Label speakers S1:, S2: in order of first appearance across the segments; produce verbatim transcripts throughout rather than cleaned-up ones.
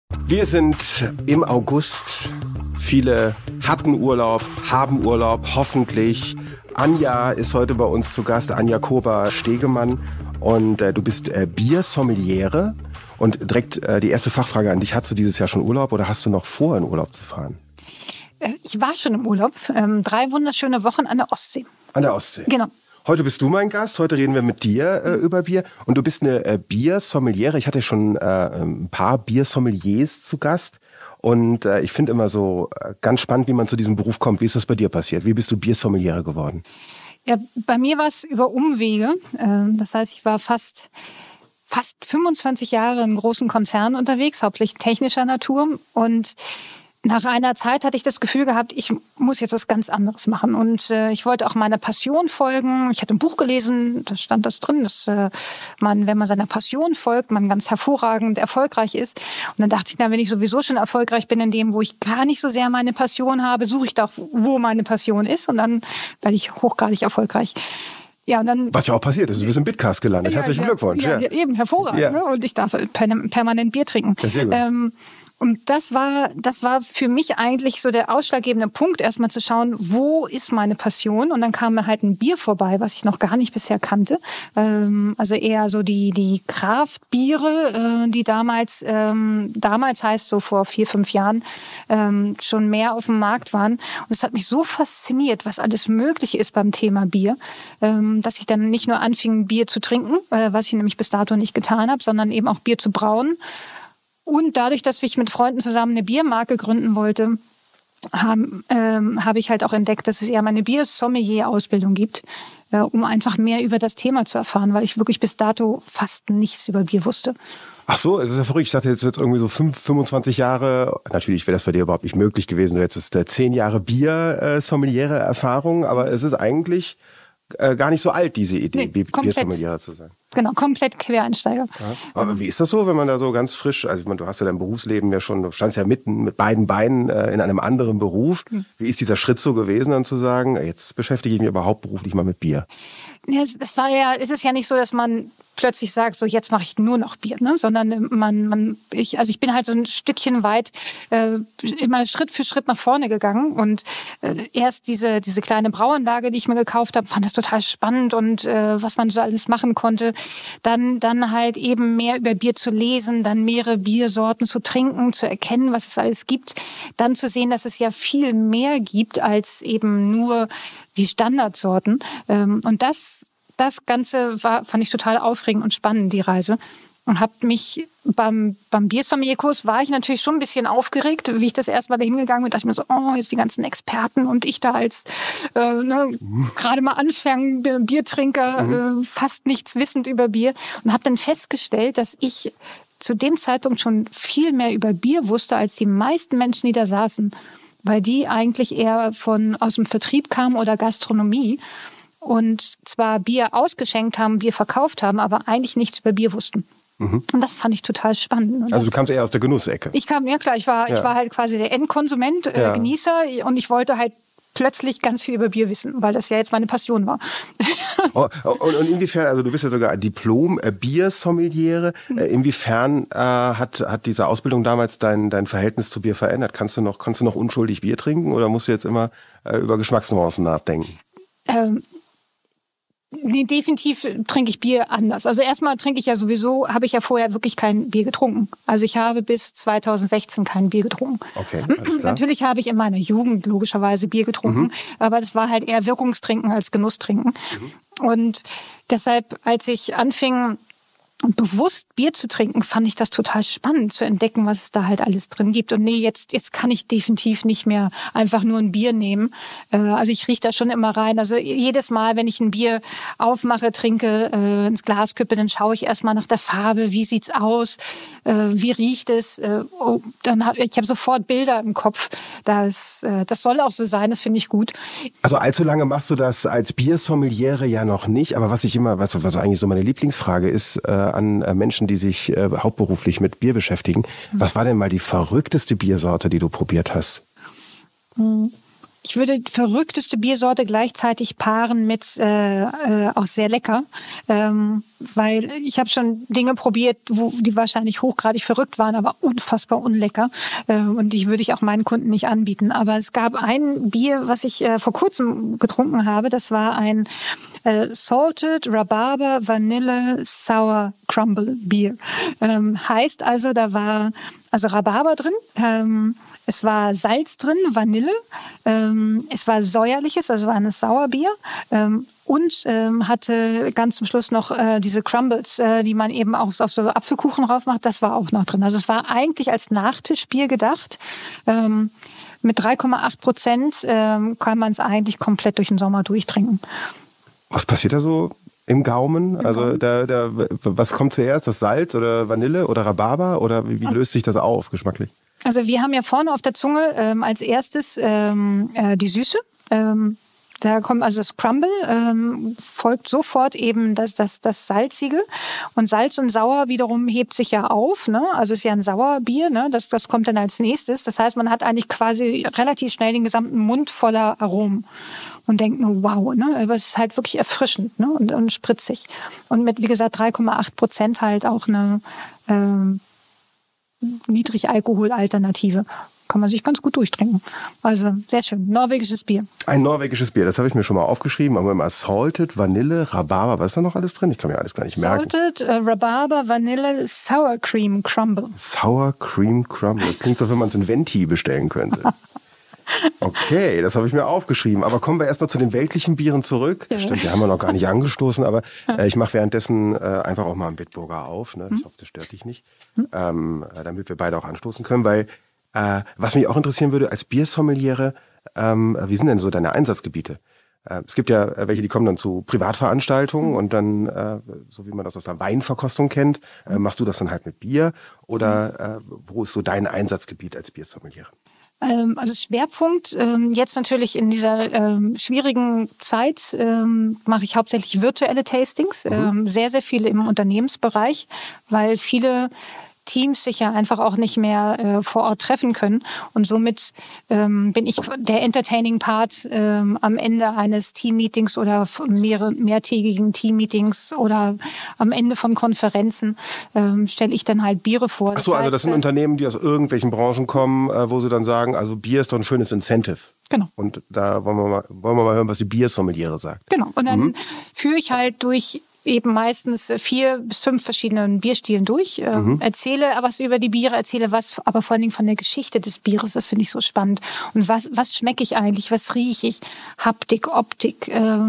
S1: Wir sind im August. Viele hatten Urlaub, haben Urlaub, hoffentlich. Anja ist heute bei uns zu Gast, Anja Kober-Stegemann. Und äh, du bist äh, Biersommeliere. Und direkt äh, die erste Fachfrage an dich. Hattest du dieses Jahr schon Urlaub oder hast du noch vor, in Urlaub zu fahren?
S2: Ich war schon im Urlaub. Ähm, drei wunderschöne Wochen an der Ostsee.
S1: An der Ostsee?
S2: Genau.
S1: Heute bist du mein Gast, heute reden wir mit dir äh, über Bier und du bist eine äh, Biersommeliere. Ich hatte schon äh, ein paar Biersommeliers zu Gast und äh, ich finde immer so äh, ganz spannend, wie man zu diesem Beruf kommt. Wie ist das bei dir passiert? Wie bist du Biersommeliere geworden?
S2: Ja, bei mir war es über Umwege. Äh, das heißt, ich war fast fast fünfundzwanzig Jahre in großen Konzernen unterwegs, hauptsächlich technischer Natur, und nach einer Zeit hatte ich das Gefühl gehabt, ich muss jetzt was ganz anderes machen. Und äh, ich wollte auch meiner Passion folgen. Ich hatte ein Buch gelesen, da stand das drin, dass äh, man, wenn man seiner Passion folgt, man ganz hervorragend erfolgreich ist. Und dann dachte ich, na, wenn ich sowieso schon erfolgreich bin in dem, wo ich gar nicht so sehr meine Passion habe, suche ich doch, wo meine Passion ist. Und dann werde ich hochgradig erfolgreich. Ja, und dann,
S1: was ja auch passiert ist, du bist im Bitcast gelandet. Ja, Herzlichen
S2: ja,
S1: Glückwunsch.
S2: Ja, ja. Eben, hervorragend. Ja. Ne? Und ich darf permanent Bier trinken.
S1: Ja, sehr gut.
S2: Ähm, Und das war, das war für mich eigentlich so der ausschlaggebende Punkt, erstmal zu schauen, wo ist meine Passion? Und dann kam mir halt ein Bier vorbei, was ich noch gar nicht bisher kannte. Ähm, also eher so die, die Kraftbiere, äh, die damals, ähm, damals heißt so vor vier, fünf Jahren, ähm, schon mehr auf dem Markt waren. Und es hat mich so fasziniert, was alles möglich ist beim Thema Bier, ähm, dass ich dann nicht nur anfing, Bier zu trinken, äh, was ich nämlich bis dato nicht getan habe, sondern eben auch Bier zu brauen. Und dadurch, dass ich mit Freunden zusammen eine Biermarke gründen wollte, habe ähm, hab ich halt auch entdeckt, dass es eher eine Biersommelier-Ausbildung gibt, äh, um einfach mehr über das Thema zu erfahren, weil ich wirklich bis dato fast nichts über Bier wusste.
S1: Ach so, es ist ja verrückt. Ich dachte jetzt, jetzt irgendwie so fünf, fünfundzwanzig Jahre. Natürlich wäre das bei dir überhaupt nicht möglich gewesen. Du hättest äh, zehn Jahre Bier-Sommeliere-Erfahrung, aber es ist eigentlich äh, gar nicht so alt, diese Idee, nee, Biersommeliere zu sein.
S2: Genau, komplett Quereinsteiger.
S1: Ja, aber wie ist das so, wenn man da so ganz frisch, also ich meine, du hast ja dein Berufsleben ja schon, du standst ja mitten mit beiden Beinen äh, in einem anderen Beruf. Mhm. Wie ist dieser Schritt so gewesen, dann zu sagen, jetzt beschäftige ich mich aber hauptberuflich mal mit Bier?
S2: Ja, es war ja, es ist ja nicht so, dass man plötzlich sagt, so jetzt mache ich nur noch Bier, ne? Sondern man, man, ich, also ich bin halt so ein Stückchen weit äh, immer Schritt für Schritt nach vorne gegangen und äh, erst diese diese kleine Brauanlage, die ich mir gekauft habe, fand das total spannend und äh, was man so alles machen konnte. Dann dann halt eben mehr über Bier zu lesen, dann mehrere Biersorten zu trinken, zu erkennen, was es alles gibt, dann zu sehen, dass es ja viel mehr gibt als eben nur die Standardsorten. Ähm, und das Das Ganze war, fand ich total aufregend und spannend, die Reise. Und habe mich beim, beim Biersommelier-Kurs war ich natürlich schon ein bisschen aufgeregt, wie ich das erste Mal da hingegangen bin. Dachte ich mir so, oh, jetzt die ganzen Experten und ich da als äh, ne, mhm. gerade mal anfangen, Biertrinker, mhm. äh, fast nichts wissend über Bier. Und habe dann festgestellt, dass ich zu dem Zeitpunkt schon viel mehr über Bier wusste, als die meisten Menschen, die da saßen. Weil die eigentlich eher von aus dem Vertrieb kamen oder Gastronomie. Und zwar Bier ausgeschenkt haben, Bier verkauft haben, aber eigentlich nichts über Bier wussten. Mhm. Und das fand ich total spannend. Und
S1: also du kamst eher aus der Genussecke?
S2: Ich kam, ja klar, ich war, ja. ich war halt quasi der Endkonsument, äh, ja. Genießer, und ich wollte halt plötzlich ganz viel über Bier wissen, weil das ja jetzt meine Passion war.
S1: Oh, und, und inwiefern, also du bist ja sogar Diplom-Biersommeliere, mhm. inwiefern äh, hat hat diese Ausbildung damals dein dein Verhältnis zu Bier verändert? Kannst du noch kannst du noch unschuldig Bier trinken oder musst du jetzt immer äh, über Geschmacksnuancen nachdenken?
S2: Ähm, Nee, definitiv trinke ich Bier anders. Also erstmal trinke ich ja sowieso, habe ich ja vorher wirklich kein Bier getrunken. Also ich habe bis zweitausendsechzehn kein Bier getrunken.
S1: Okay, alles klar.
S2: Natürlich habe ich in meiner Jugend logischerweise Bier getrunken, mhm. aber das war halt eher Wirkungstrinken als Genusstrinken. Mhm. Und deshalb, als ich anfing, bewusst Bier zu trinken, fand ich das total spannend zu entdecken, was es da halt alles drin gibt. Und nee, jetzt jetzt kann ich definitiv nicht mehr einfach nur ein Bier nehmen. Also ich rieche da schon immer rein. Also jedes Mal, wenn ich ein Bier aufmache, trinke, äh, ins Glas kippe, dann schaue ich erstmal nach der Farbe, wie sieht's aus, äh, wie riecht es. Äh, oh, dann hab, ich habe sofort Bilder im Kopf. Das, äh, das soll auch so sein, das finde ich gut.
S1: Also allzu lange machst du das als Biersommeliere ja noch nicht. Aber was ich immer, was, was eigentlich so meine Lieblingsfrage ist, äh, an Menschen, die sich äh, hauptberuflich mit Bier beschäftigen. Was war denn mal die verrückteste Biersorte, die du probiert hast?
S2: ich würde die verrückteste Biersorte gleichzeitig paaren mit äh, äh, auch sehr lecker, ähm, weil ich habe schon Dinge probiert, wo die wahrscheinlich hochgradig verrückt waren, aber unfassbar unlecker, äh, und die würde ich auch meinen Kunden nicht anbieten. Aber es gab ein Bier, was ich äh, vor kurzem getrunken habe, das war ein äh, Salted Rhabarber Vanille Sour Crumble Bier. Ähm, heißt also, da war also Rhabarber drin, ähm, es war Salz drin, Vanille, ähm, es war säuerliches, also war ein Sauerbier, ähm, und ähm, hatte ganz zum Schluss noch äh, diese Crumbles, äh, die man eben auch so auf so Apfelkuchen drauf macht, das war auch noch drin. Also es war eigentlich als Nachtischbier gedacht. Ähm, mit drei Komma acht Prozent ähm, kann man es eigentlich komplett durch den Sommer durchtrinken.
S1: Was passiert da so im Gaumen?
S2: Im
S1: also
S2: Gaumen?
S1: Da, da, was kommt zuerst, das Salz oder Vanille oder Rhabarber? Oder wie, wie löst sich das auf geschmacklich?
S2: Also wir haben ja vorne auf der Zunge ähm, als erstes ähm, äh, die Süße. Ähm, da kommt also das Crumble, ähm, folgt sofort eben das, das, das Salzige. Und Salz und Sauer wiederum hebt sich ja auf, ne? Also es ist ja ein Sauerbier, ne? Das, das kommt dann als nächstes. Das heißt, man hat eigentlich quasi relativ schnell den gesamten Mund voller Aromen. Und denkt nur, wow, ne? Aber es ist halt wirklich erfrischend, ne? Und, und spritzig. Und mit, wie gesagt, drei Komma acht Prozent halt auch eine ähm, Niedrigalkohol-Alternative. Kann man sich ganz gut durchtrinken. Also sehr schön. Norwegisches Bier.
S1: Ein norwegisches Bier, das habe ich mir schon mal aufgeschrieben. Aber immer Salted, Vanille, Rhabarber. Was ist da noch alles drin? Ich kann mir alles gar nicht merken.
S2: Salted, äh, Rhabarber, Vanille, Sour Cream Crumble.
S1: Sour Cream Crumble. Das klingt so, wenn man es in Venti bestellen könnte. Okay, das habe ich mir aufgeschrieben. Aber kommen wir erstmal zu den weltlichen Bieren zurück. Ja. Stimmt, die haben wir noch gar nicht angestoßen, aber äh, ich mache währenddessen äh, einfach auch mal einen Bitburger auf. Ne? Ich hoffe, das stört dich nicht. Hm. Ähm, äh, damit wir beide auch anstoßen können, weil äh, was mich auch interessieren würde, als Biersommeliere, ähm, wie sind denn so deine Einsatzgebiete? Äh, es gibt ja äh, welche, die kommen dann zu Privatveranstaltungen, hm. und dann, äh, so wie man das aus der Weinverkostung kennt, äh, machst du das dann halt mit Bier? Oder äh, wo ist so dein Einsatzgebiet als Biersommeliere?
S2: Also Schwerpunkt ähm, jetzt natürlich in dieser ähm, schwierigen Zeit ähm, mache ich hauptsächlich virtuelle Tastings, mhm. ähm, sehr, sehr viele im Unternehmensbereich, weil viele Teams sich ja einfach auch nicht mehr äh, vor Ort treffen können. Und somit ähm, bin ich der entertaining Part ähm, am Ende eines Teammeetings oder mehrere, mehrtägigen Teammeetings oder am Ende von Konferenzen ähm, stelle ich dann halt Biere vor.
S1: Ach so, also das sind Unternehmen, die aus irgendwelchen Branchen kommen, äh, wo sie dann sagen, also Bier ist doch ein schönes Incentive.
S2: Genau.
S1: Und da wollen wir mal, wollen wir mal hören, was die Biersommeliere sagt.
S2: Genau. Und dann
S1: mhm.
S2: führe ich halt durch eben meistens vier bis fünf verschiedenen Bierstilen durch, äh, mhm. erzähle was über die Biere, erzähle was, aber vor allen Dingen von der Geschichte des Bieres, das finde ich so spannend. Und was, was schmecke ich eigentlich, was rieche ich, Haptik, Optik, äh,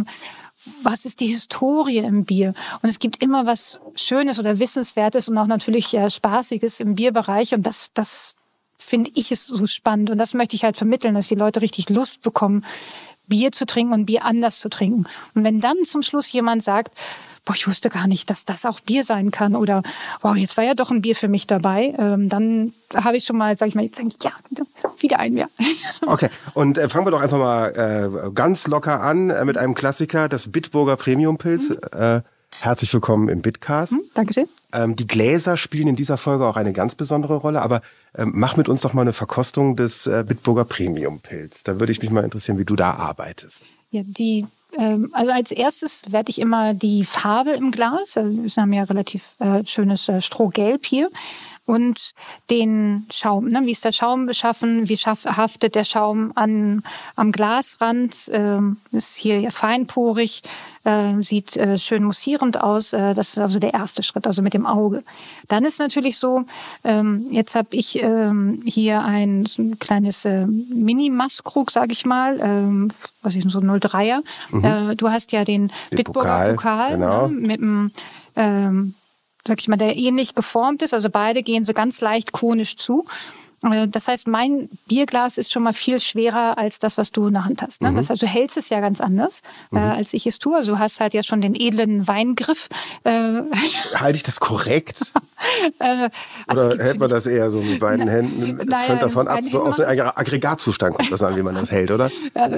S2: was ist die Historie im Bier? Und es gibt immer was Schönes oder Wissenswertes und auch natürlich äh, Spaßiges im Bierbereich, und das, das finde ich ist so spannend, und das möchte ich halt vermitteln, dass die Leute richtig Lust bekommen, Bier zu trinken und Bier anders zu trinken. Und wenn dann zum Schluss jemand sagt, boah, ich wusste gar nicht, dass das auch Bier sein kann, oder wow, jetzt war ja doch ein Bier für mich dabei, ähm, dann habe ich schon mal, sage ich mal, jetzt denke ich, ja, wieder ein Bier.
S1: Okay, und äh, fangen wir doch einfach mal äh, ganz locker an äh, mit einem Klassiker, das Bitburger Premium-Pilz. Mhm. Äh, herzlich willkommen im Bitcast.
S2: Mhm, Dankeschön.
S1: Ähm, die Gläser spielen in dieser Folge auch eine ganz besondere Rolle, aber ähm, mach mit uns doch mal eine Verkostung des äh, Bitburger Premium-Pilz. Da würde ich mich mal interessieren, wie du da arbeitest.
S2: Ja, die ähm, also als erstes werde ich immer die Farbe im Glas, also wir haben ja relativ äh, schönes äh, Strohgelb hier, und den Schaum, ne? Wie ist der Schaum beschaffen, wie schaff, haftet der Schaum an, am Glasrand, ähm, ist hier ja feinporig, äh, sieht äh, schön mussierend aus, äh, das ist also der erste Schritt, also mit dem Auge. Dann ist natürlich so, ähm, jetzt habe ich ähm, hier ein, so ein kleines äh, Mini-Maßkrug, sage ich mal, ähm, was ist denn so ein null Komma dreier. Mhm. Äh, du hast ja den, den Bitburger Pokal, Pokal, genau. Ne? Mit dem ähm, sag ich mal, der ähnlich geformt ist. Also beide gehen so ganz leicht konisch zu. Das heißt, mein Bierglas ist schon mal viel schwerer als das, was du in der Hand hast. Ne? Mhm. Das heißt, du hältst es ja ganz anders, mhm. äh, als ich es tue. Also du hast halt ja schon den edlen Weingriff. Äh,
S1: Halte ich das korrekt?
S2: äh, also
S1: Oder hält man das eher so mit beiden Händen? Das hängt davon ab, so auf den Aggregatzustand kommt das an, wie man das hält, oder?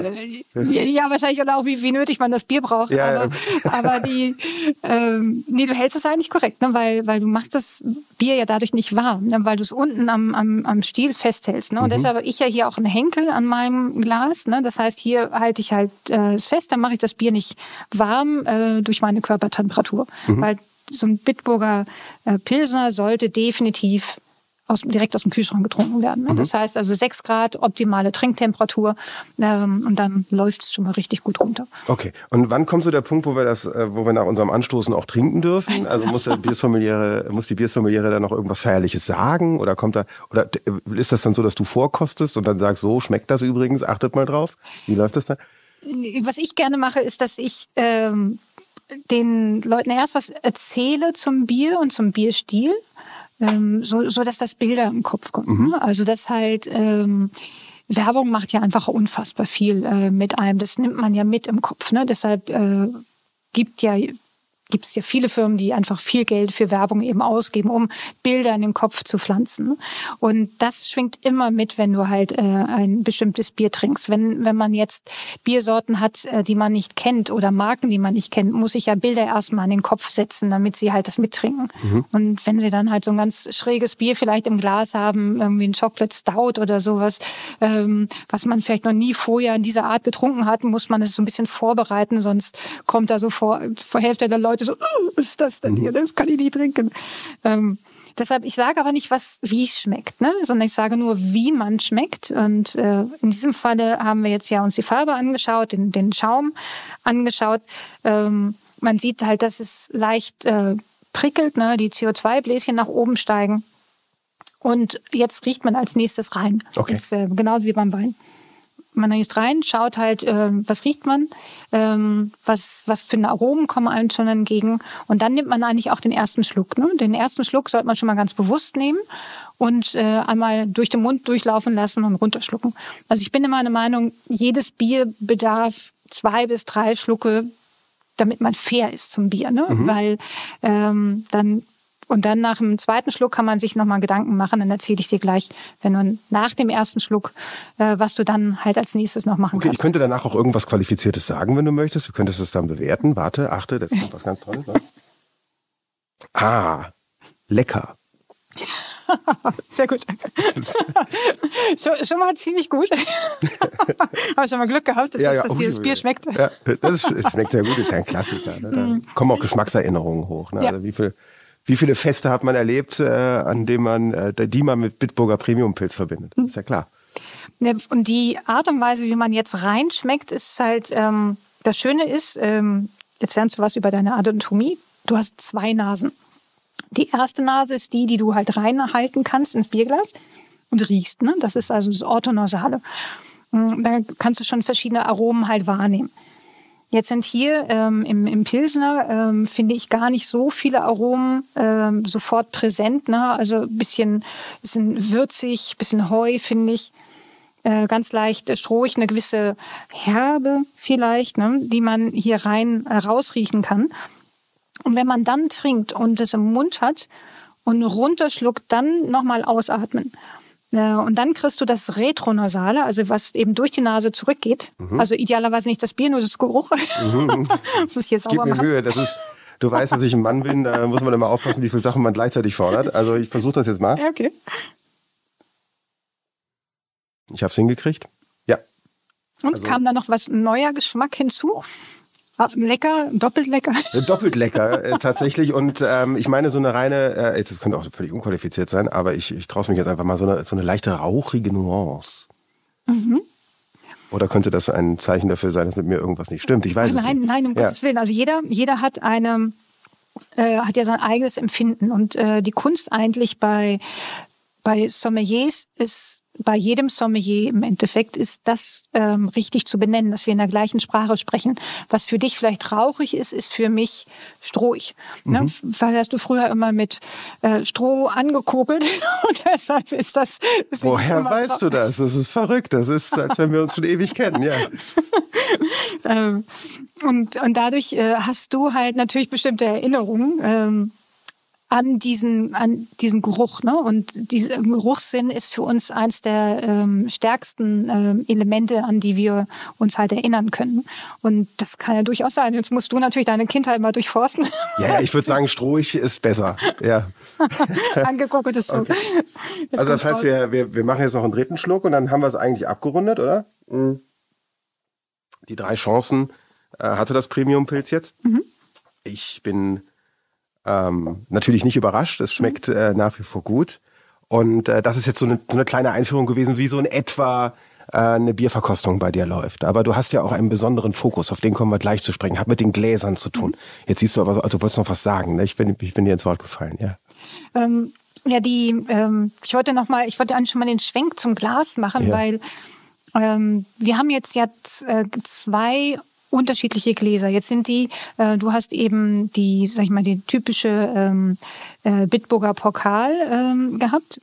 S2: Ja, wahrscheinlich, oder auch wie, wie nötig man das Bier braucht. Ja, aber, ja. aber die, ähm, nee, du hältst es eigentlich korrekt, ne? weil, weil du machst das Bier ja dadurch nicht warm, ne? Weil du es unten am, am, am Stiel festhältst. Ne? Und
S1: Mhm.
S2: deshalb habe ich ja hier auch einen Henkel an meinem Glas. Ne? Das heißt, hier halte ich halt äh, es fest, dann mache ich das Bier nicht warm äh, durch meine Körpertemperatur. Mhm. Weil so ein Bitburger äh, Pilsner sollte definitiv aus, direkt aus dem Kühlschrank getrunken werden. Ne? Mhm. Das heißt also sechs Grad, optimale Trinktemperatur ähm, und dann läuft es schon mal richtig gut runter.
S1: Okay. Und wann kommt so der Punkt, wo wir das, äh, wo wir nach unserem Anstoßen auch trinken dürfen? Also muss der Biersommeliere, muss die Biersommeliere da noch irgendwas Feierliches sagen? Oder kommt da, oder ist das dann so, dass du vorkostest und dann sagst, so schmeckt das übrigens, achtet mal drauf? Wie läuft das dann?
S2: Was ich gerne mache, ist, dass ich ähm, den Leuten erst was erzähle zum Bier und zum Bierstil. Ähm, so, so dass das Bilder im Kopf kommen. Mhm. Also das halt ähm, Werbung macht ja einfach unfassbar viel äh, mit einem. Das nimmt man ja mit im Kopf. Ne? Deshalb äh, gibt ja gibt es ja viele Firmen, die einfach viel Geld für Werbung eben ausgeben, um Bilder in den Kopf zu pflanzen. Und das schwingt immer mit, wenn du halt äh, ein bestimmtes Bier trinkst. Wenn wenn man jetzt Biersorten hat, äh, die man nicht kennt oder Marken, die man nicht kennt, muss ich ja Bilder erstmal in den Kopf setzen, damit sie halt das mittrinken. Mhm. Und wenn sie dann halt so ein ganz schräges Bier vielleicht im Glas haben, irgendwie ein Chocolate Stout oder sowas, ähm, was man vielleicht noch nie vorher in dieser Art getrunken hat, muss man es so ein bisschen vorbereiten, sonst kommt da so vor, vor Hälfte der Leute so, oh, was ist das denn hier? Das kann ich nicht trinken. Ähm, deshalb, ich sage aber nicht, was wie es schmeckt, ne? Sondern ich sage nur, wie man schmeckt. Und äh, in diesem Falle haben wir jetzt ja uns die Farbe angeschaut, den, den Schaum angeschaut. Ähm, man sieht halt, dass es leicht äh, prickelt, ne? Die C O zwei Bläschen nach oben steigen. Und jetzt riecht man als nächstes rein.
S1: Okay.
S2: Das ist äh, genauso wie beim Wein. Man riecht rein, schaut halt, äh, was riecht man, ähm, was was für Aromen kommen einem schon entgegen. Und dann nimmt man eigentlich auch den ersten Schluck. Ne? Den ersten Schluck sollte man schon mal ganz bewusst nehmen und äh, einmal durch den Mund durchlaufen lassen und runterschlucken. Also ich bin immer der Meinung, jedes Bier bedarf zwei bis drei Schlucke, damit man fair ist zum Bier. Ne? Mhm. Weil ähm, dann... Und dann nach dem zweiten Schluck kann man sich nochmal Gedanken machen. Dann erzähle ich dir gleich, wenn du nach dem ersten Schluck, äh, was du dann halt als nächstes noch machen
S1: okay,
S2: kannst.
S1: Ich könnte danach auch irgendwas Qualifiziertes sagen, wenn du möchtest. Du könntest es dann bewerten. Warte, achte, das kommt was ganz Tolles. Ne? Ah, lecker.
S2: Sehr gut. schon, schon mal ziemlich gut. Habe schon mal Glück gehabt, dass,
S1: ja, ja,
S2: dass
S1: oh,
S2: dir das Bier schmeckt.
S1: Ja, das ist, es schmeckt sehr gut, ist ja ein Klassiker. Ne? Da kommen auch Geschmackserinnerungen hoch. Ne?
S2: Ja.
S1: Also wie viel, wie viele Feste hat man erlebt, äh, an denen man, äh, die man mit Bitburger Premium-Pilz verbindet? Ist ja klar.
S2: Und die Art und Weise, wie man jetzt reinschmeckt, ist halt, ähm, das Schöne ist, ähm, jetzt lernst du was über deine Anatomie. Du hast zwei Nasen. Die erste Nase ist die, die du halt reinhalten kannst ins Bierglas und riechst. Ne? Das ist also das Orthonarsale. Da kannst du schon verschiedene Aromen halt wahrnehmen. Jetzt sind hier ähm, im, im Pilsner, ähm, finde ich, gar nicht so viele Aromen ähm, sofort präsent. Ne? Also ein bisschen, bisschen würzig, bisschen Heu, finde ich. Äh, ganz leicht äh, strohig, eine gewisse Herbe vielleicht, ne? Die man hier rein äh, rausriechen kann. Und wenn man dann trinkt und es im Mund hat und runterschluckt, dann nochmal ausatmen. Und dann kriegst du das Retronasale, also was eben durch die Nase zurückgeht. Mhm. Also idealerweise nicht das Bier, nur das Geruch. Mhm. Muss ich jetzt
S1: Gib
S2: sauber
S1: mir
S2: machen.
S1: Mühe, das ist, du weißt, dass ich ein Mann bin, da muss man immer aufpassen, wie viele Sachen man gleichzeitig fordert. Also ich versuche das jetzt mal.
S2: Okay.
S1: Ich habe es hingekriegt. Ja.
S2: Und
S1: also,
S2: kam da noch was neuer Geschmack hinzu? Lecker, doppelt lecker.
S1: Doppelt lecker, äh, tatsächlich. Und ähm, ich meine, so eine reine, äh, jetzt das könnte auch völlig unqualifiziert sein, aber ich, ich traue es mich jetzt einfach mal, so eine, so eine leichte rauchige Nuance. Mhm. Oder könnte das ein Zeichen dafür sein, dass mit mir irgendwas nicht stimmt? Ich weiß
S2: nein,
S1: es nicht.
S2: Nein, nein, um ja. Gottes Willen. Also jeder, jeder hat eine, äh, hat ja sein eigenes Empfinden. Und äh, die Kunst eigentlich bei, bei Sommeliers ist, bei jedem Sommelier im Endeffekt ist das ähm, richtig zu benennen, dass wir in der gleichen Sprache sprechen. Was für dich vielleicht rauchig ist, ist für mich strohig. Mhm. Ne? Weil hast du früher immer mit äh, Stroh angekurbelt und deshalb ist das...
S1: Woher weißt du das? Das ist verrückt. Das ist, als wenn wir uns schon ewig kennen, ja.
S2: ähm, und, und dadurch äh, hast du halt natürlich bestimmte Erinnerungen. Ähm, an diesen, an diesen Geruch, ne? Und dieser Geruchssinn ist für uns eins der ähm, stärksten ähm, Elemente, an die wir uns halt erinnern können. Und das kann ja durchaus sein. Jetzt musst du natürlich deine Kindheit mal durchforsten.
S1: Ja, ja, ich würde sagen, Strohig ist besser. Ja.
S2: Angeguckt ist so.
S1: Okay. Also das heißt, wir, wir, wir machen jetzt noch einen dritten Schluck und dann haben wir es eigentlich abgerundet, oder? Mhm. Die drei Chancen äh, hatte das Premium-Pilz jetzt. Mhm. Ich bin ähm, natürlich nicht überrascht. Es schmeckt äh, nach wie vor gut. Und äh, das ist jetzt so eine, so eine kleine Einführung gewesen, wie so in etwa äh, eine Bierverkostung bei dir läuft. Aber du hast ja auch einen besonderen Fokus, auf den kommen wir gleich zu sprechen. Hat mit den Gläsern zu tun. Jetzt siehst du aber, also du wolltest noch was sagen. Ne? Ich bin, ich bin dir ins Wort gefallen, ja.
S2: Ähm, ja, die, ähm, ich wollte noch mal, ich wollte eigentlich schon mal den Schwenk zum Glas machen, ja. weil ähm, wir haben jetzt ja äh, zwei unterschiedliche Gläser. Jetzt sind die, äh, du hast eben die, sag ich mal, die typische ähm, äh, Bitburger Pokal ähm, gehabt.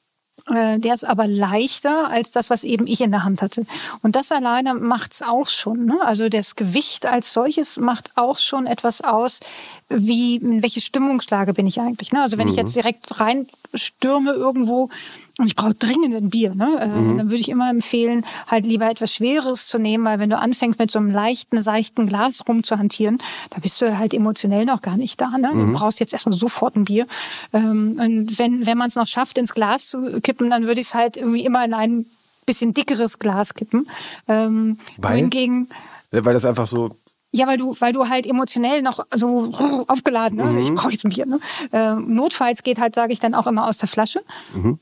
S2: Äh, der ist aber leichter als das, was eben ich in der Hand hatte. Und das alleine macht's auch schon. Ne? Also das Gewicht als solches macht auch schon etwas aus, wie in welche Stimmungslage bin ich eigentlich. Ne? Also wenn mhm. ich jetzt direkt reinstürme irgendwo und ich brauche dringend ein Bier, ne? äh, mhm. dann würde ich immer empfehlen, halt lieber etwas Schwereres zu nehmen, weil wenn du anfängst mit so einem leichten, seichten Glas rumzuhantieren, da bist du halt emotionell noch gar nicht da. Ne? Mhm. Du brauchst jetzt erstmal sofort ein Bier. Ähm, und wenn, wenn man es noch schafft, ins Glas zu kippen, dann würde ich es halt irgendwie immer in ein bisschen dickeres Glas kippen. Ähm,
S1: weil?
S2: Hingegen,
S1: weil das einfach so...
S2: Ja, weil du, weil du halt emotionell noch so aufgeladen, ne? Mhm. Ich brauche jetzt ein Bier. Ne? Äh, notfalls geht halt, sage ich dann auch immer aus der Flasche. Mhm.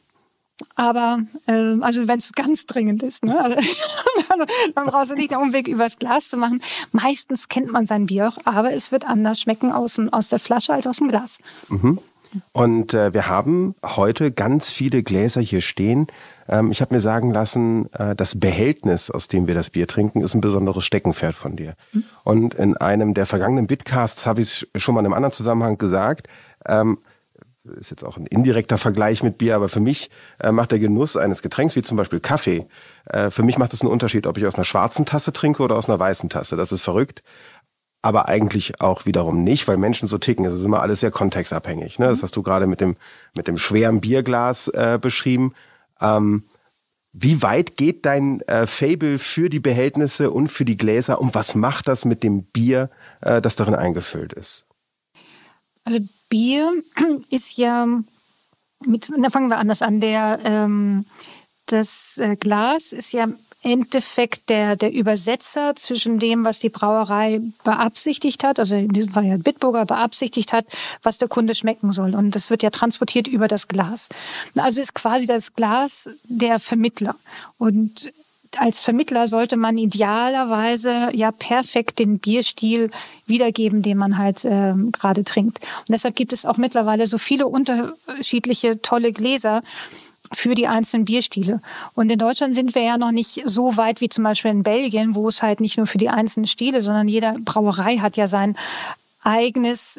S2: Aber äh, also wenn es ganz dringend ist, ne? Also, dann, dann brauchst du nicht den Umweg übers Glas zu machen. Meistens kennt man sein Bier auch, aber es wird anders schmecken aus, aus der Flasche als aus dem Glas.
S1: Mhm. Und äh, wir haben heute ganz viele Gläser hier stehen. Ähm, ich habe mir sagen lassen, äh, das Behältnis, aus dem wir das Bier trinken, ist ein besonderes Steckenpferd von dir. Mhm. Und in einem der vergangenen Bitcasts habe ich es schon mal in einem anderen Zusammenhang gesagt, ähm, ist jetzt auch ein indirekter Vergleich mit Bier, aber für mich äh, macht der Genuss eines Getränks, wie zum Beispiel Kaffee, äh, für mich macht es einen Unterschied, ob ich aus einer schwarzen Tasse trinke oder aus einer weißen Tasse. Das ist verrückt. Aber eigentlich auch wiederum nicht, weil Menschen so ticken. Es ist immer alles sehr kontextabhängig. Ne? Das hast du gerade mit dem mit dem schweren Bierglas äh, beschrieben. Ähm, wie weit geht dein äh, Faible für die Behältnisse und für die Gläser? Und was macht das mit dem Bier, äh, das darin eingefüllt ist?
S2: Also Bier ist ja, mit, da fangen wir anders an. Der ähm, das äh, Glas ist ja im Endeffekt der der Übersetzer zwischen dem, was die Brauerei beabsichtigt hat, also in diesem Fall ja Bitburger beabsichtigt hat, was der Kunde schmecken soll. Und das wird ja transportiert über das Glas. Also ist quasi das Glas der Vermittler. Und als Vermittler sollte man idealerweise ja perfekt den Bierstil wiedergeben, den man halt äh, gerade trinkt. Und deshalb gibt es auch mittlerweile so viele unterschiedliche tolle Gläser für die einzelnen Bierstile. Und in Deutschland sind wir ja noch nicht so weit wie zum Beispiel in Belgien, wo es halt nicht nur für die einzelnen Stile, sondern jede Brauerei hat ja sein eigenes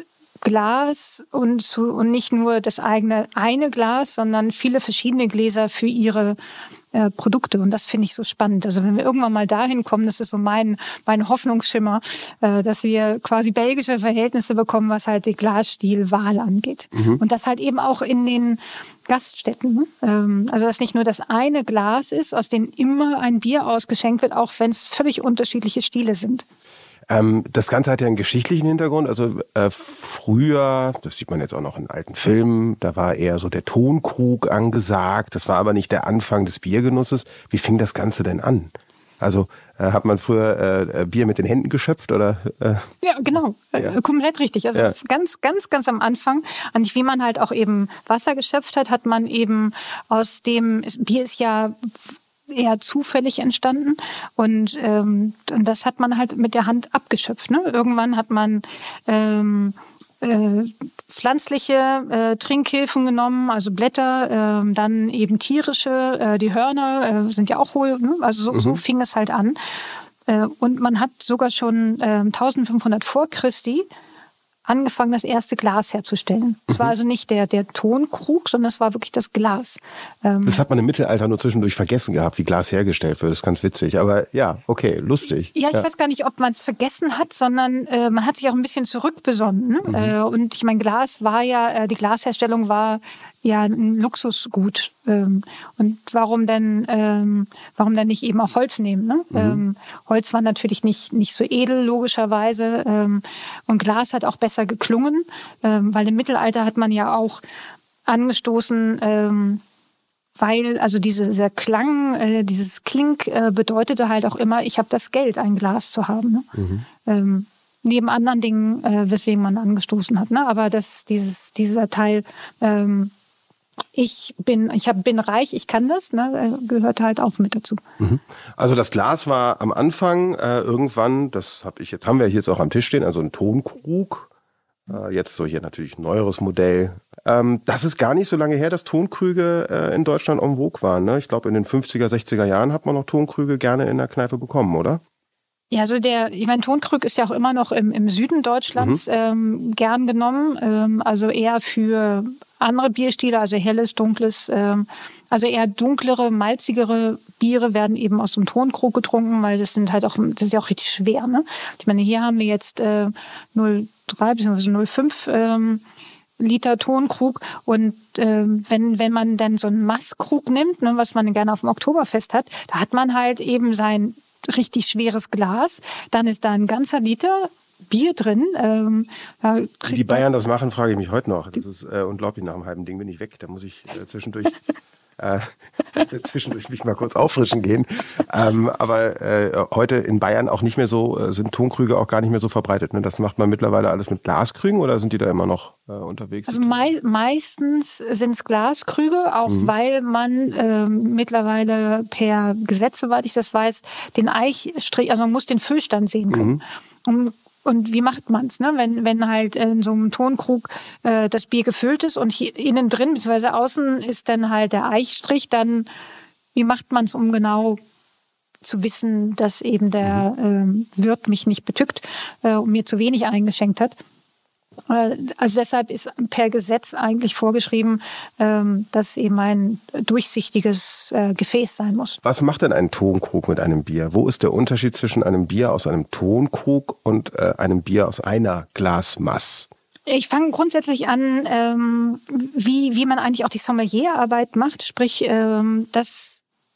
S2: Glas und, zu, und nicht nur das eigene eine Glas, sondern viele verschiedene Gläser für ihre äh, Produkte. Und das finde ich so spannend. Also wenn wir irgendwann mal dahin kommen, das ist so mein, mein Hoffnungsschimmer, äh, dass wir quasi belgische Verhältnisse bekommen, was halt die Glasstilwahl angeht. Mhm. Und das halt eben auch in den Gaststätten. Ne? Ähm, also dass nicht nur das eine Glas ist, aus dem immer ein Bier ausgeschenkt wird, auch wenn es völlig unterschiedliche Stile sind.
S1: Ähm, das Ganze hat ja einen geschichtlichen Hintergrund. Also äh, früher, das sieht man jetzt auch noch in alten Filmen, da war eher so der Tonkrug angesagt. Das war aber nicht der Anfang des Biergenusses. Wie fing das Ganze denn an? Also äh, hat man früher äh, Bier mit den Händen geschöpft oder? Äh?
S2: Ja, genau, ja. Komplett richtig. Also ja. ganz, ganz, ganz am Anfang, und wie man halt auch eben Wasser geschöpft hat, hat man eben aus dem Bier ist ja eher zufällig entstanden und, ähm, und das hat man halt mit der Hand abgeschöpft. Ne? Irgendwann hat man ähm, äh, pflanzliche äh, Trinkhilfen genommen, also Blätter, äh, dann eben tierische, äh, die Hörner äh, sind ja auch hohl, ne? Also so, mhm. so fing es halt an. Äh, und man hat sogar schon äh, eintausendfünfhundert vor Christi angefangen, das erste Glas herzustellen. Es mhm. war also nicht der, der Tonkrug, sondern es war wirklich das Glas. Ähm,
S1: das hat man im Mittelalter nur zwischendurch vergessen gehabt, wie Glas hergestellt wird. Das ist ganz witzig. Aber ja, okay, lustig.
S2: Ja, ich
S1: ja.
S2: weiß gar nicht, ob man es vergessen hat, sondern äh, man hat sich auch ein bisschen zurückbesonnen. Ne? Mhm. Äh, und ich meine, Glas war ja, äh, die Glasherstellung war ja ein Luxusgut. Ähm, und warum denn, ähm, warum denn nicht eben auch Holz nehmen? Ne? Mhm. Ähm, Holz war natürlich nicht, nicht so edel, logischerweise. Ähm, und Glas hat auch besser geklungen, ähm, weil im Mittelalter hat man ja auch angestoßen, ähm, weil also diese, dieser Klang, äh, dieses Klink äh, bedeutete halt auch immer, ich habe das Geld, ein Glas zu haben. Ne? Mhm. Ähm, neben anderen Dingen, äh, weswegen man angestoßen hat. Ne? Aber das, dieses, dieser Teil, ähm, ich bin, ich hab, bin reich, ich kann das, ne, gehört halt auch mit dazu.
S1: Also das Glas war am Anfang äh, irgendwann, das habe ich jetzt, haben wir jetzt auch am Tisch stehen, also ein Tonkrug. Äh, jetzt so hier natürlich ein neueres Modell. Ähm, das ist gar nicht so lange her, dass Tonkrüge äh, in Deutschland en vogue waren. Ne? Ich glaube, in den fünfziger, sechziger Jahren hat man noch Tonkrüge gerne in der Kneipe bekommen, oder?
S2: Ja, also der, ich meine, Tonkrug ist ja auch immer noch im, im Süden Deutschlands mhm. ähm, gern genommen, ähm, also eher für andere Bierstile, also helles, dunkles, ähm, also eher dunklere, malzigere Biere werden eben aus dem Tonkrug getrunken, weil das sind halt auch, das ist ja auch richtig schwer, ne? Ich meine, hier haben wir jetzt äh, null Komma drei bzw. null Komma fünf ähm, Liter Tonkrug und ähm, wenn wenn man dann so einen Masskrug nimmt, ne, was man gerne auf dem Oktoberfest hat, da hat man halt eben sein richtig schweres Glas, dann ist da ein ganzer Liter Bier drin. Ähm, da
S1: Wie die Bayern das machen, frage ich mich heute noch. Das ist äh, unglaublich, nach einem halben Ding bin ich weg. Da muss ich äh, zwischendurch äh, zwischendurch mich mal kurz auffrischen gehen. Ähm, aber äh, heute in Bayern auch nicht mehr so, äh, sind Tonkrüge auch gar nicht mehr so verbreitet. Ne? Das macht man mittlerweile alles mit Glaskrügen oder sind die da immer noch äh, unterwegs?
S2: Also mei- meistens sind es Glaskrüge, auch mhm. weil man äh, mittlerweile per Gesetz, soweit ich das weiß, den Eichstrich, also man muss den Füllstand sehen können. Mhm. Um Und wie macht man's, ne? Wenn wenn halt in so einem Tonkrug äh, das Bier gefüllt ist und hier innen drin bzw. außen ist dann halt der Eichstrich, dann wie macht man's, um genau zu wissen, dass eben der ähm, Wirt mich nicht betückt äh, und mir zu wenig eingeschenkt hat? Also deshalb ist per Gesetz eigentlich vorgeschrieben, dass eben ein durchsichtiges Gefäß sein muss.
S1: Was macht denn ein Tonkrug mit einem Bier? Wo ist der Unterschied zwischen einem Bier aus einem Tonkrug und einem Bier aus einer Glasmaß?
S2: Ich fange grundsätzlich an, wie, wie man eigentlich auch die Sommelierarbeit macht, sprich, dass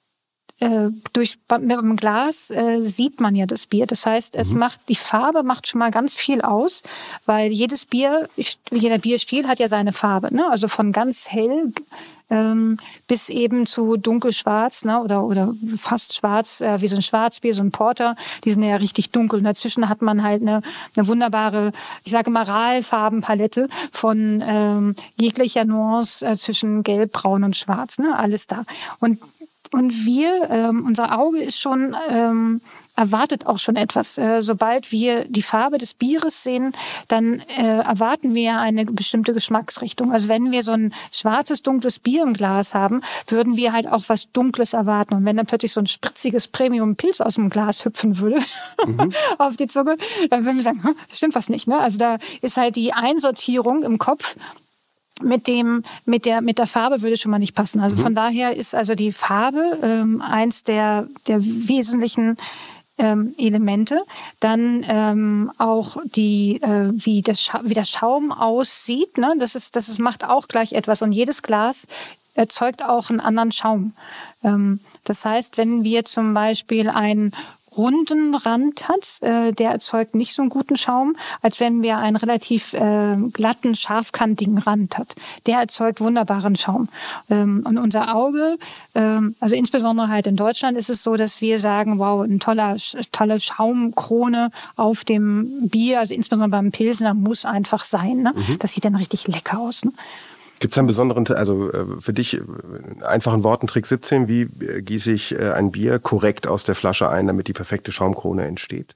S2: Äh, durch mit dem Glas äh, sieht man ja das Bier. Das heißt, es mhm. macht die Farbe macht schon mal ganz viel aus, weil jedes Bier, jeder Bierstil hat ja seine Farbe, ne? Also von ganz hell ähm, bis eben zu dunkelschwarz, ne? Oder oder fast schwarz, äh, wie so ein Schwarzbier, so ein Porter. Die sind ja richtig dunkel. Und dazwischen hat man halt eine eine wunderbare, ich sage mal Ralfarbenpalette von ähm, jeglicher Nuance äh, zwischen Gelb, Braun und Schwarz, ne? Alles da. Und Und wir, ähm, unser Auge ist schon, ähm, erwartet auch schon etwas. Äh, sobald wir die Farbe des Bieres sehen, dann äh, erwarten wir eine bestimmte Geschmacksrichtung. Also wenn wir so ein schwarzes, dunkles Bier im Glas haben, würden wir halt auch was Dunkles erwarten. Und wenn dann plötzlich so ein spritziges Premium-Pilz aus dem Glas hüpfen würde mhm. auf die Zunge, dann würden wir sagen, hm, das stimmt was nicht, ne? Also da ist halt die Einsortierung im Kopf mit dem mit der mit der Farbe würde schon mal nicht passen. Also mhm. von daher ist also die Farbe ähm, eins der der wesentlichen ähm, Elemente. Dann ähm, auch die äh, wie das Scha- wie der Schaum aussieht. Ne? Das ist das ist, macht auch gleich etwas. Und jedes Glas erzeugt auch einen anderen Schaum. Ähm, das heißt, wenn wir zum Beispiel ein runden Rand hat, äh, der erzeugt nicht so einen guten Schaum, als wenn wir einen relativ äh, glatten, scharfkantigen Rand hat. Der erzeugt wunderbaren Schaum. Ähm, und unser Auge, ähm, also insbesondere halt in Deutschland, ist es so, dass wir sagen, wow, eine tolle, tolle Schaumkrone auf dem Bier, also insbesondere beim Pilsner, muss einfach sein. Ne? Mhm. Das sieht dann richtig lecker aus. Ne?
S1: Gibt es einen besonderen, also für dich in einfachen Worten Trick siebzehn, wie gieße ich ein Bier korrekt aus der Flasche ein, damit die perfekte Schaumkrone entsteht?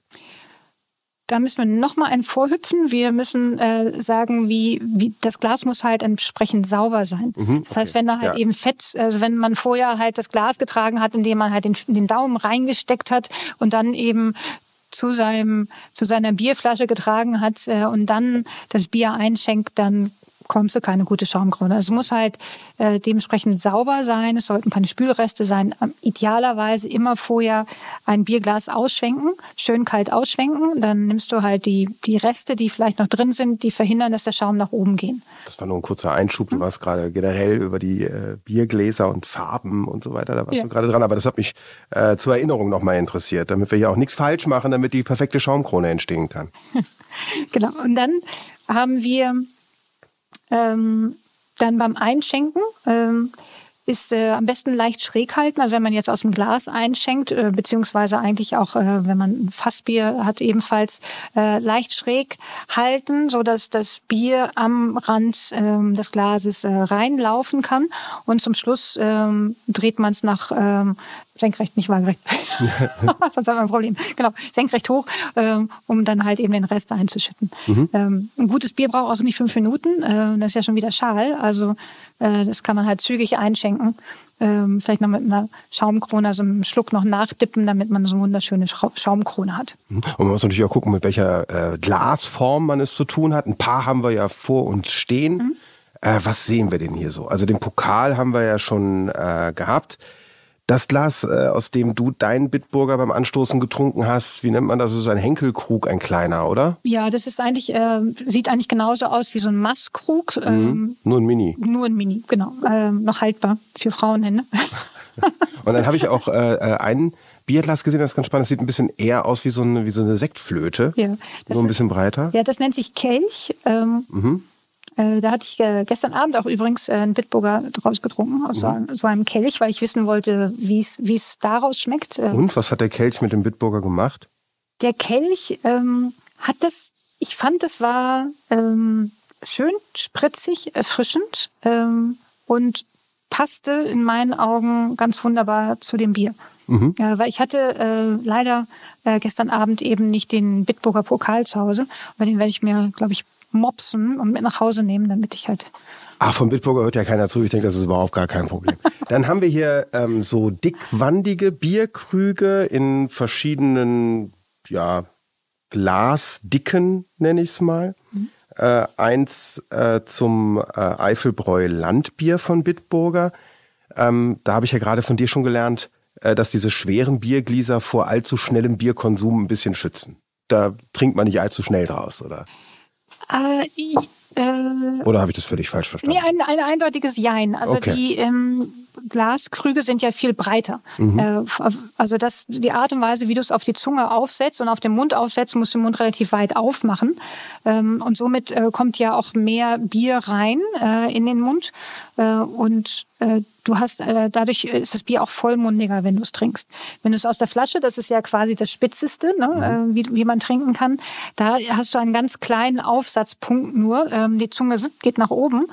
S2: Da müssen wir noch mal einen vorhüpfen. Wir müssen äh, sagen, wie, wie das Glas muss halt entsprechend sauber sein. Mhm, das heißt, okay. wenn da halt ja. eben Fett, also wenn man vorher halt das Glas getragen hat, indem man halt den, den Daumen reingesteckt hat und dann eben zu seinem zu seiner Bierflasche getragen hat äh, und dann das Bier einschenkt, dann kommst du keine gute Schaumkrone. Also es muss halt äh, dementsprechend sauber sein, es sollten keine Spülreste sein. Idealerweise immer vorher ein Bierglas ausschwenken, schön kalt ausschwenken. Dann nimmst du halt die, die Reste, die vielleicht noch drin sind, die verhindern, dass der Schaum nach oben geht.
S1: Das war nur ein kurzer Einschub. Du warst gerade generell über die äh, Biergläser und Farben und so weiter. Da warst ja. du gerade dran. Aber das hat mich äh, zur Erinnerung nochmal interessiert, damit wir hier auch nichts falsch machen, damit die perfekte Schaumkrone entstehen kann.
S2: Genau. Und dann haben wir Ähm, dann beim Einschenken ähm, ist äh, am besten leicht schräg halten. Also wenn man jetzt aus dem Glas einschenkt, äh, beziehungsweise eigentlich auch, äh, wenn man ein Fassbier hat, ebenfalls äh, leicht schräg halten, so dass das Bier am Rand äh, des Glases äh, reinlaufen kann. Und zum Schluss ähm, dreht man es nach ähm, senkrecht, nicht waagerecht. Sonst haben wir ein Problem. Genau, senkrecht hoch, ähm, um dann halt eben den Rest einzuschütten. Mhm. Ähm, ein gutes Bier braucht auch nicht fünf Minuten. Äh, das ist ja schon wieder schal. Also äh, das kann man halt zügig einschenken. Ähm, vielleicht noch mit einer Schaumkrone, also einem Schluck noch nachdippen, damit man so eine wunderschöne Scha- Schaumkrone hat.
S1: Und man muss natürlich auch gucken, mit welcher äh, Glasform man es zu tun hat. Ein paar haben wir ja vor uns stehen. Mhm. Äh, was sehen wir denn hier so? Also den Pokal haben wir ja schon äh, gehabt. Das Glas, äh, aus dem du deinen Bitburger beim Anstoßen getrunken hast, wie nennt man das? Das ist ein Henkelkrug, ein kleiner, oder?
S2: Ja, das ist eigentlich, äh, sieht eigentlich genauso aus wie so ein Maßkrug.
S1: Mhm. Ähm, nur ein Mini.
S2: Nur ein Mini, genau. Ähm, noch haltbar für Frauenhände.
S1: Und dann habe ich auch äh, ein Bierglas gesehen, das ist ganz spannend. Das sieht ein bisschen eher aus wie so eine, wie so eine Sektflöte. Ja. Nur ein bisschen breiter.
S2: Ja, das nennt sich Kelch. Ähm, mhm. Äh, da hatte ich äh, gestern Abend auch übrigens äh, einen Bitburger draus getrunken, aus mhm. so einem Kelch, weil ich wissen wollte, wie es wie es daraus schmeckt.
S1: Und was hat der Kelch mit dem Bitburger gemacht?
S2: Der Kelch ähm, hat das, ich fand, das war ähm, schön spritzig, erfrischend ähm, und passte in meinen Augen ganz wunderbar zu dem Bier. Mhm. Ja, weil ich hatte äh, leider äh, gestern Abend eben nicht den Bitburger Pokal zu Hause, weil den werde ich mir, glaube ich, mopsen und mit nach Hause nehmen, damit ich halt...
S1: Ach, vom Bitburger hört ja keiner zu. Ich denke, das ist überhaupt gar kein Problem. Dann haben wir hier ähm, so dickwandige Bierkrüge in verschiedenen, ja, Glasdicken, nenne ich es mal. Mhm. Äh, eins äh, zum äh, Eifelbräu Landbier von Bitburger. Ähm, da habe ich ja gerade von dir schon gelernt, äh, dass diese schweren Biergläser vor allzu schnellem Bierkonsum ein bisschen schützen. Da trinkt man nicht allzu schnell draus, oder?
S2: Äh, äh,
S1: Oder habe ich das völlig falsch verstanden?
S2: Nee, ein, ein eindeutiges Jein. Also okay. die ähm, Glaskrüge sind ja viel breiter. Mhm. Äh, also das, die Art und Weise, wie du es auf die Zunge aufsetzt und auf den Mund aufsetzt, musst du den Mund relativ weit aufmachen. Ähm, und somit äh, kommt ja auch mehr Bier rein äh, in den Mund. Äh, und äh, du hast, äh, dadurch ist das Bier auch vollmundiger, wenn du es trinkst. Wenn du es aus der Flasche, das ist ja quasi das Spitzeste, ne, mhm. äh, wie, wie man trinken kann, da hast du einen ganz kleinen Aufsatzpunkt nur. Ähm, die Zunge geht nach oben.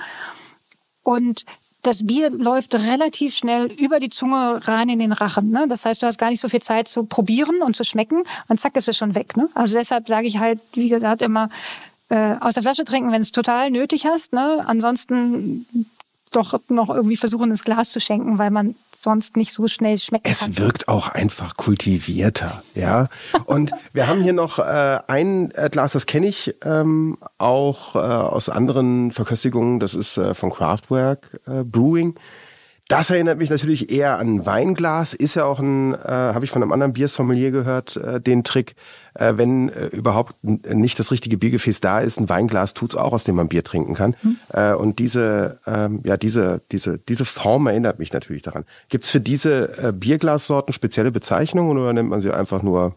S2: Und das Bier läuft relativ schnell über die Zunge rein in den Rachen. Ne? Das heißt, du hast gar nicht so viel Zeit zu probieren und zu schmecken und zack, ist es schon weg. Ne? Also deshalb sage ich halt, wie gesagt, immer äh, aus der Flasche trinken, wenn es total nötig hast. Ne? Ansonsten doch noch irgendwie versuchen, ins Glas zu schenken, weil man sonst nicht so schnell schmecken
S1: es
S2: kann.
S1: Es wirkt auch einfach kultivierter, ja. Und wir haben hier noch äh, ein äh, Glas, das kenne ich ähm, auch äh, aus anderen Verköstigungen. Das ist äh, von Craftwork äh, Brewing. Das erinnert mich natürlich eher an ein Weinglas. Ist ja auch ein, äh, habe ich von einem anderen Biersommelier gehört, äh, den Trick, äh, wenn äh, überhaupt nicht das richtige Biergefäß da ist, ein Weinglas tut's auch, aus dem man Bier trinken kann. Mhm. Äh, und diese, ähm, ja, diese, diese, diese Form erinnert mich natürlich daran. Gibt's für diese äh, Bierglassorten spezielle Bezeichnungen oder nennt man sie einfach nur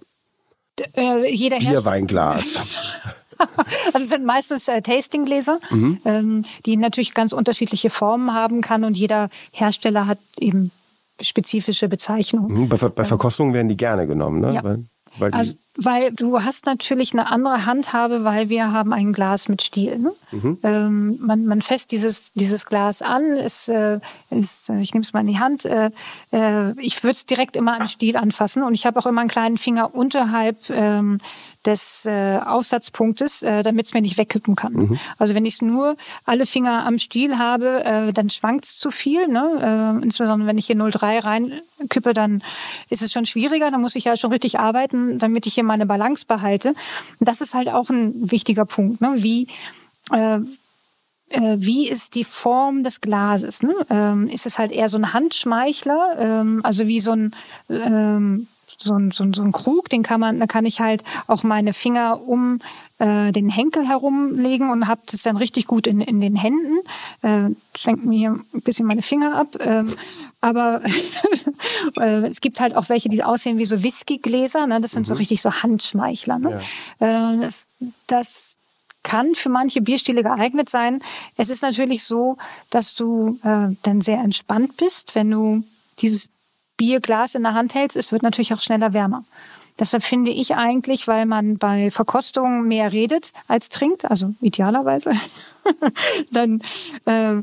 S2: äh, jeder
S1: Bierweinglas?
S2: Also es sind meistens äh, Tastinggläser, mhm. ähm, die natürlich ganz unterschiedliche Formen haben kann und jeder Hersteller hat eben spezifische Bezeichnungen.
S1: Mhm, bei, bei Verkostungen werden die gerne genommen, ne?
S2: Ja.
S1: Weil, weil, die
S2: also, weil du hast natürlich eine andere Handhabe, weil wir haben ein Glas mit Stiel. Ne? Mhm. Ähm, man, man fässt dieses, dieses Glas an, es, äh, es, ich nehme es mal in die Hand, äh, äh, ich würde es direkt immer an den Stiel anfassen und ich habe auch immer einen kleinen Finger unterhalb ähm, des äh, Aufsatzpunktes, äh, damit es mir nicht wegkippen kann. Mhm. Also wenn ich nur alle Finger am Stiel habe, äh, dann schwankt es zu viel. Ne? Äh, insbesondere wenn ich hier null Komma drei reinkippe, dann ist es schon schwieriger. Da muss ich ja schon richtig arbeiten, damit ich hier bisschen meine Balance behalte. Und das ist halt auch ein wichtiger Punkt, ne? Wie äh, äh, wie ist die Form des Glases? Ne? Ähm, ist es halt eher so ein Handschmeichler, ähm, also wie so ein ähm, so ein, so ein so ein Krug, den kann man, da kann ich halt auch meine Finger um äh, den Henkel herumlegen und habe das dann richtig gut in in den Händen. Äh, schenkt mir hier ein bisschen meine Finger ab. Ähm, aber äh, es gibt halt auch welche, die aussehen wie so Whiskygläser. Ne? Das sind mhm. so richtig so Handschmeichler. Ne? Ja. Äh, das, das kann für manche Bierstile geeignet sein. Es ist natürlich so, dass du äh, dann sehr entspannt bist, wenn du dieses Bierglas in der Hand hältst. Es wird natürlich auch schneller wärmer. Deshalb finde ich eigentlich, weil man bei Verkostungen mehr redet als trinkt, also idealerweise, dann äh,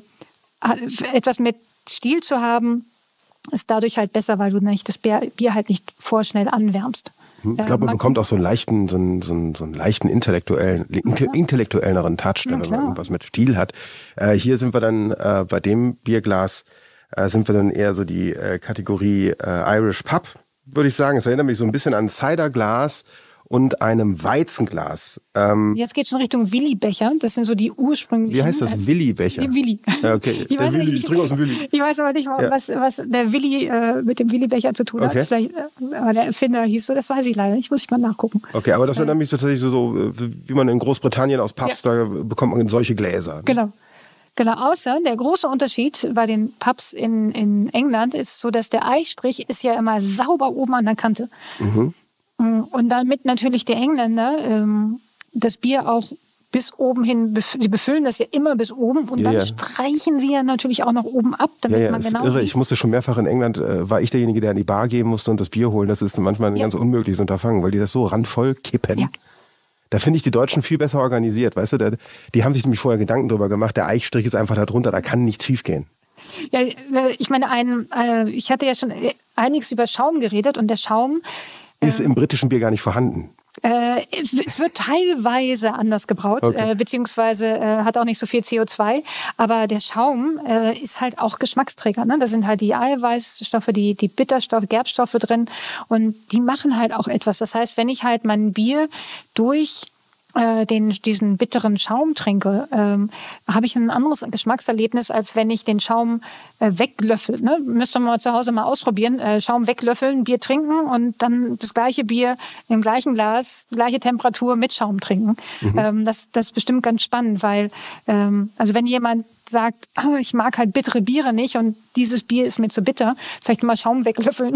S2: etwas mit Stil zu haben, ist dadurch halt besser, weil du nicht das Bier, Bier halt nicht vorschnell anwärmst.
S1: Ich glaube, man bekommt auch so einen leichten, so einen, so einen, so einen leichten intellektuellen, ja. intellektuelleren Touch, ja, wenn man irgendwas mit Stil hat. Äh, hier sind wir dann äh, bei dem Bierglas äh, sind wir dann eher so die äh, Kategorie äh, Irish Pub, würde ich sagen. Es erinnert mich so ein bisschen an Ciderglas und einem Weizenglas. Ähm,
S2: Jetzt geht schon Richtung Willi-Becher. Das sind so die ursprünglichen.
S1: Wie heißt das? Willi-Becher?
S2: Willi.
S1: Ja, okay.
S2: Ich, weiß
S1: Willi,
S2: nicht,
S1: ich trinke aus dem Willi.
S2: Ich weiß aber nicht, was, ja. was der Willi äh, mit dem Willi-Becher zu tun hat. Okay. Vielleicht, äh, der Erfinder hieß so, das weiß ich leider nicht. Muss ich mal nachgucken.
S1: Okay, aber das wäre nämlich tatsächlich so, so, wie man in Großbritannien aus Pubs, ja. da bekommt man solche Gläser. Ne?
S2: Genau. Genau, außer der große Unterschied bei den Pubs in, in England ist so, dass der Eichstrich ist ja immer sauber oben an der Kante. Mhm. Und damit natürlich die Engländer ähm, das Bier auch bis oben hin, sie befüllen das ja immer bis oben und ja, dann ja. streichen sie ja natürlich auch noch oben ab, damit
S1: ja, ja,
S2: man genau
S1: irre.
S2: sieht.
S1: Ich musste schon mehrfach in England, äh, war ich derjenige, der an die Bar gehen musste und das Bier holen. Das ist manchmal ein ja. ganz unmögliches Unterfangen, weil die das so randvoll kippen. Ja. Da finde ich die Deutschen viel besser organisiert, weißt du? Da, die haben sich nämlich vorher Gedanken drüber gemacht, der Eichstrich ist einfach da drunter, da kann nichts schief gehen.
S2: Ja, ich meine, ein, äh, ich hatte ja schon einiges über Schaum geredet und der Schaum
S1: ist im britischen Bier gar nicht vorhanden.
S2: Äh, es wird teilweise anders gebraut, okay. äh, beziehungsweise äh, hat auch nicht so viel C O zwei, aber der Schaum äh, ist halt auch Geschmacksträger. Ne? Da sind halt die Eiweißstoffe, die, die Bitterstoffe, Gerbstoffe drin und die machen halt auch etwas. Das heißt, wenn ich halt mein Bier durch äh, den diesen bitteren Schaum trinke, ähm, habe ich ein anderes Geschmackserlebnis, als wenn ich den Schaum äh, weglöffel. Ne? Müsst ihr mal zu Hause mal ausprobieren. Äh, Schaum weglöffeln, Bier trinken und dann das gleiche Bier im gleichen Glas, gleiche Temperatur mit Schaum trinken. Mhm. Ähm, das, das ist bestimmt ganz spannend, weil ähm, also wenn jemand sagt, oh, ich mag halt bittere Biere nicht und dieses Bier ist mir zu bitter, vielleicht mal Schaum weglöffeln.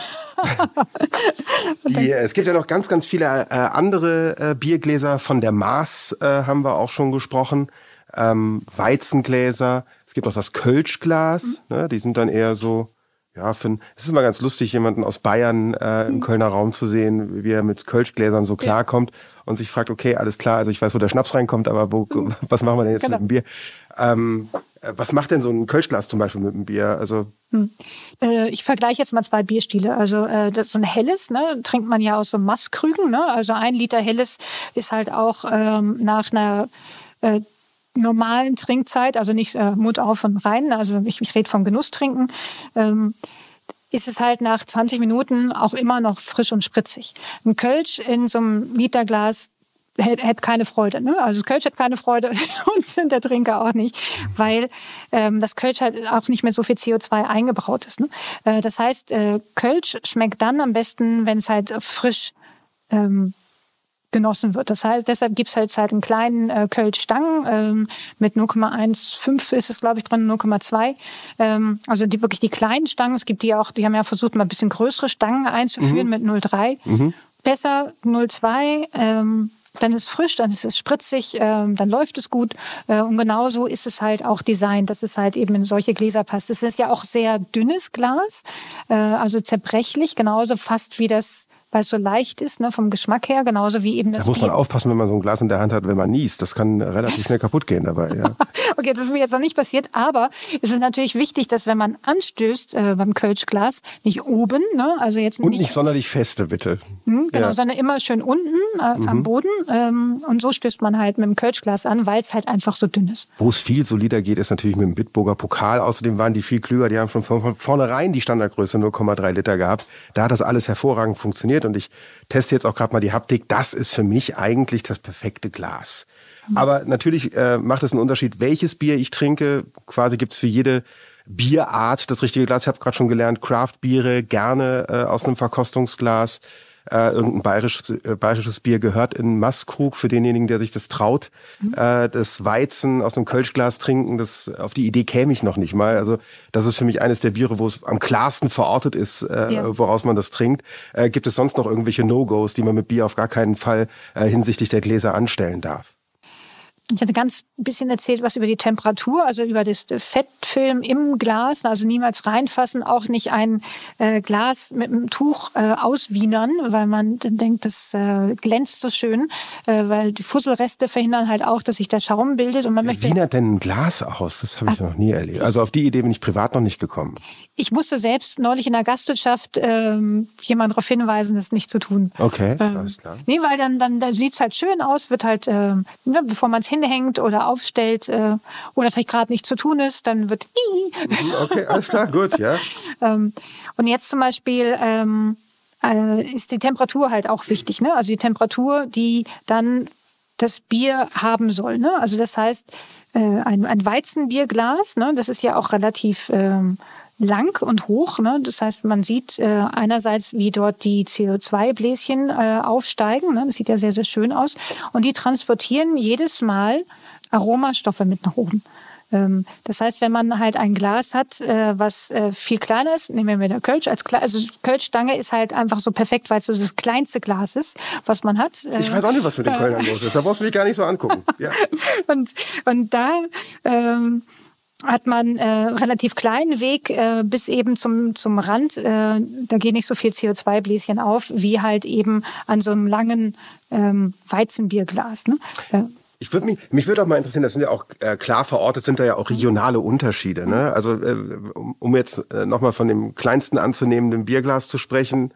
S1: Die, es gibt ja noch ganz, ganz viele äh, andere äh, Biergläser. Von der Maß äh, haben wir auch schon gesprochen. Ähm, Weizengläser. Es gibt auch das Kölschglas. Mhm. Ne? Die sind dann eher so, ja, für ein, es ist immer ganz lustig, jemanden aus Bayern äh, im Kölner Raum zu sehen, wie er mit Kölschgläsern so klarkommt und sich fragt, okay, alles klar, also ich weiß, wo der Schnaps reinkommt, aber wo, was machen wir denn jetzt genau. mit dem Bier? Ähm, was macht denn so ein Kölschglas zum Beispiel mit dem Bier? Also
S2: hm. äh, ich vergleiche jetzt mal zwei Bierstile. Also äh, das ist so ein helles, ne, trinkt man ja aus so Maßkrügen. Ne? Also ein Liter helles ist halt auch ähm, nach einer äh, normalen Trinkzeit, also nicht äh, Mund auf und rein. Also ich, ich rede vom Genusstrinken. Ähm, ist es halt nach zwanzig Minuten auch immer noch frisch und spritzig. Ein Kölsch in so einem Literglas hätte hätt keine Freude. Ne? Also das Kölsch hat keine Freude und der Trinker auch nicht, weil ähm, das Kölsch halt auch nicht mehr so viel C O zwei eingebraut ist. Ne? Äh, das heißt, äh, Kölsch schmeckt dann am besten, wenn es halt frisch ähm, genossen wird. Das heißt, deshalb gibt's halt halt einen kleinen äh, Kölsch-Stangen ähm, mit null Komma fünfzehn ist es, glaube ich, drin, null Komma zwei. Ähm, also die wirklich die kleinen Stangen. Es gibt die auch, die haben ja versucht, mal ein bisschen größere Stangen einzuführen mhm. mit null Komma drei. Mhm. Besser null Komma zwei, ähm, dann ist es frisch, dann ist es spritzig, ähm, dann läuft es gut. Äh, und genauso ist es halt auch designt, dass es halt eben in solche Gläser passt. Es ist ja auch sehr dünnes Glas, äh, also zerbrechlich, genauso fast wie das, weil es so leicht ist, ne, vom Geschmack her, genauso wie eben das
S1: Da muss man
S2: Bier.
S1: aufpassen, wenn man so ein Glas in der Hand hat, wenn man niest. Das kann relativ schnell kaputt gehen dabei. Ja.
S2: Okay, das ist mir jetzt noch nicht passiert, aber es ist natürlich wichtig, dass wenn man anstößt äh, beim Kölschglas, nicht oben, ne, also jetzt
S1: Und
S2: nicht,
S1: nicht sonderlich feste, bitte.
S2: Hm, genau,
S1: ja.
S2: sondern immer schön unten äh, mhm. am Boden. Ähm, und so stößt man halt mit dem Kölschglas an, weil es halt einfach so dünn ist.
S1: Wo es viel solider geht, ist natürlich mit dem Bitburger Pokal. Außerdem waren die viel klüger. Die haben schon von vornherein die Standardgröße null Komma drei Liter gehabt. Da hat das alles hervorragend funktioniert. funktioniert. Und ich teste jetzt auch gerade mal die Haptik. Das ist für mich eigentlich das perfekte Glas. Mhm. Aber natürlich äh, macht es einen Unterschied, welches Bier ich trinke. Quasi gibt's für jede Bierart das richtige Glas. Ich habe gerade schon gelernt, Craft-Biere gerne äh, aus einem Verkostungsglas. Äh, irgendein bayerisches, äh, bayerisches Bier gehört in Maßkrug für denjenigen, der sich das traut. Mhm. Äh, das Weizen aus einem Kölschglas trinken, das auf die Idee käme ich noch nicht mal. Also das ist für mich eines der Biere, wo es am klarsten verortet ist, äh, ja. woraus man das trinkt. Äh, gibt es sonst noch irgendwelche No-Gos, die man mit Bier auf gar keinen Fall äh, hinsichtlich der Gläser anstellen darf?
S2: Ich hatte ganz bisschen erzählt, was über die Temperatur, also über das Fettfilm im Glas, also niemals reinfassen, auch nicht ein äh, Glas mit einem Tuch äh, auswienern, weil man denkt, das äh, glänzt so schön, äh, weil die Fusselreste verhindern halt auch, dass sich der Schaum bildet. Und man
S1: Wie
S2: möchte.
S1: wienert denn ein Glas aus? Das habe ich Ach, noch nie erlebt. Also auf die Idee bin ich privat noch nicht gekommen.
S2: Ich musste selbst neulich in der Gastwirtschaft ähm, jemanden darauf hinweisen, das nicht zu tun.
S1: Okay,
S2: ähm,
S1: alles klar.
S2: Nee, weil dann, dann, dann sieht's halt schön aus, wird halt, ähm, ne, bevor man es hinhängt oder aufstellt äh, oder vielleicht gerade nicht zu tun ist, dann wird
S1: okay, alles klar, gut, ja.
S2: ähm, und jetzt zum Beispiel ähm, äh, ist die Temperatur halt auch wichtig, ne? Also die Temperatur, die dann das Bier haben soll, ne? Also das heißt, äh, ein, ein Weizenbierglas, ne? Das ist ja auch relativ ähm, lang und hoch, ne? Das heißt, man sieht äh, einerseits, wie dort die C O zwei Bläschen äh, aufsteigen, ne? Das sieht ja sehr, sehr schön aus. Und die transportieren jedes Mal Aromastoffe mit nach oben. Ähm, das heißt, wenn man halt ein Glas hat, äh, was äh, viel kleiner ist, nehmen wir mal der Kölsch als Kle- also Kölschstange ist halt einfach so perfekt, weil es so das kleinste Glas ist, was man hat. Äh,
S1: ich weiß auch nicht, was mit den Kölnern los ist. Da brauchst du mich gar nicht so angucken. Ja.
S2: und, und da ähm, hat man äh, relativ kleinen Weg äh, bis eben zum zum Rand. Äh, da geht nicht so viel C O zwei Bläschen auf, wie halt eben an so einem langen ähm, Weizenbierglas. Ne? Äh,
S1: Ich würde mich, mich würde auch mal interessieren, das sind ja auch äh, klar verortet, sind da ja auch regionale Unterschiede. Ne? Also äh, um, um jetzt äh, nochmal von dem kleinsten anzunehmenden Bierglas zu sprechen,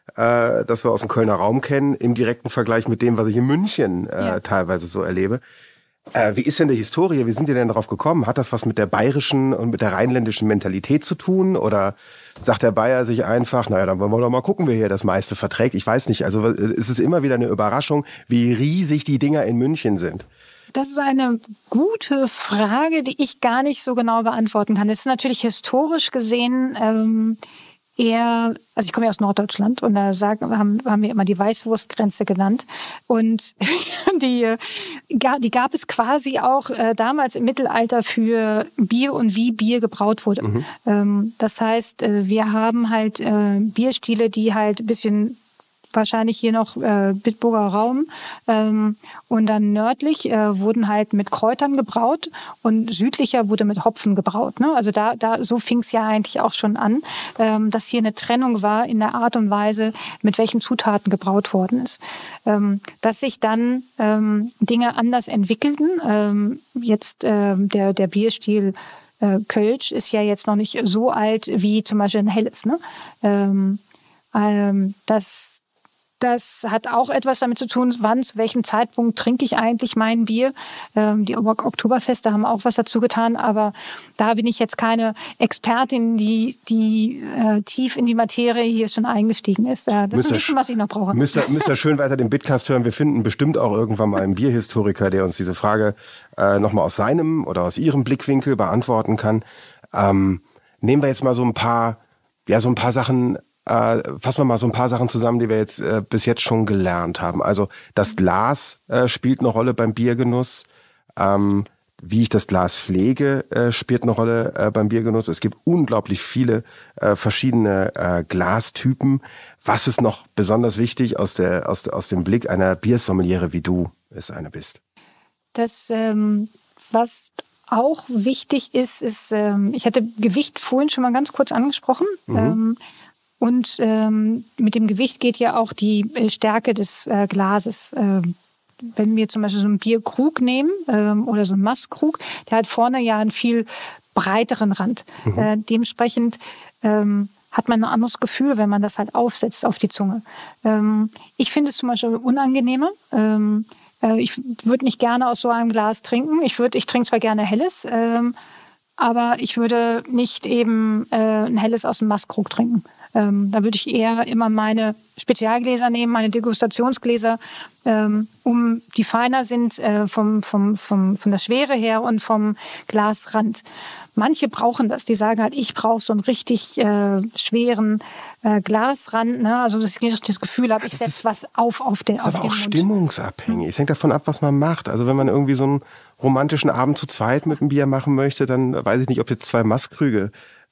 S1: äh, das wir aus dem Kölner Raum kennen, im direkten Vergleich mit dem, was ich in München äh, ja. teilweise so erlebe. Äh, wie ist denn die Historie? Wie sind ihr denn darauf gekommen? Hat das was mit der bayerischen und mit der rheinländischen Mentalität zu tun? Oder sagt der Bayer sich einfach, naja, dann wollen wir doch mal gucken, wer hier das meiste verträgt? Ich weiß nicht. Also es ist immer wieder eine Überraschung, wie riesig die Dinger in München sind.
S2: Das ist eine gute Frage, die ich gar nicht so genau beantworten kann. Es ist natürlich historisch gesehen ähm, eher, also ich komme ja aus Norddeutschland und da sagen, haben, haben wir immer die Weißwurstgrenze genannt. Und die, die gab es quasi auch äh, damals im Mittelalter für Bier und wie Bier gebraut wurde. Mhm. Ähm, das heißt, äh, wir haben halt äh, Bierstile, die halt ein bisschen wahrscheinlich hier noch äh, Bitburger Raum ähm, und dann nördlich äh, wurden halt mit Kräutern gebraut und südlicher wurde mit Hopfen gebraut. Ne? Also da, da so fing es ja eigentlich auch schon an, ähm, dass hier eine Trennung war in der Art und Weise, mit welchen Zutaten gebraut worden ist. Ähm, dass sich dann ähm, Dinge anders entwickelten. Ähm, jetzt ähm, der der Bierstil äh, Kölsch ist ja jetzt noch nicht so alt wie zum Beispiel ein Helles. Ne? Ähm, ähm, das Das hat auch etwas damit zu tun, wann, zu welchem Zeitpunkt trinke ich eigentlich mein Bier. Ähm, die Oktoberfeste haben auch was dazu getan, aber da bin ich jetzt keine Expertin, die, die äh, tief in die Materie hier schon eingestiegen ist. Äh, das ist ein bisschen, was ich noch brauche.
S1: Müsst ihr, müsst ihr schön weiter den Bitcast hören. Wir finden bestimmt auch irgendwann mal einen Bierhistoriker, der uns diese Frage äh, nochmal aus seinem oder aus ihrem Blickwinkel beantworten kann. Ähm, nehmen wir jetzt mal so ein paar, ja, so ein paar Sachen. Äh, fassen wir mal so ein paar Sachen zusammen, die wir jetzt äh, bis jetzt schon gelernt haben. Also das Glas äh, spielt eine Rolle beim Biergenuss. Ähm, wie ich das Glas pflege, äh, spielt eine Rolle äh, beim Biergenuss. Es gibt unglaublich viele äh, verschiedene äh, Glastypen. Was ist noch besonders wichtig aus der aus, aus dem Blick einer Biersommeliere, wie du es eine bist?
S2: Das, ähm, was auch wichtig ist, ist, ähm, ich hatte Gewicht vorhin schon mal ganz kurz angesprochen. Mhm. Ähm, Und ähm, mit dem Gewicht geht ja auch die Stärke des äh, Glases. Ähm, wenn wir zum Beispiel so einen Bierkrug nehmen ähm, oder so einen Maßkrug, der hat vorne ja einen viel breiteren Rand. Mhm. Äh, dementsprechend ähm, hat man ein anderes Gefühl, wenn man das halt aufsetzt auf die Zunge. Ähm, ich finde es zum Beispiel unangenehmer. Ähm, äh, ich würde nicht gerne aus so einem Glas trinken. Ich würde, ich trinke zwar gerne Helles, ähm, aber ich würde nicht eben äh, ein helles aus dem Mastkrug trinken. Ähm, da würde ich eher immer meine Spezialgläser nehmen, meine Degustationsgläser, ähm, um die feiner sind äh, vom, vom, vom, von der Schwere her und vom Glasrand. Manche brauchen das, die sagen halt, ich brauche so einen richtig äh, schweren äh, Glasrand, ne? Also dass ich das Gefühl habe, ich setze was auf auf den,
S1: auf den Mund. Das ist aber auch
S2: Mund.
S1: Stimmungsabhängig. Es hängt davon ab, was man macht. Also wenn man irgendwie so einen romantischen Abend zu zweit mit einem Bier machen möchte, dann weiß ich nicht, ob jetzt zwei Mastkrüge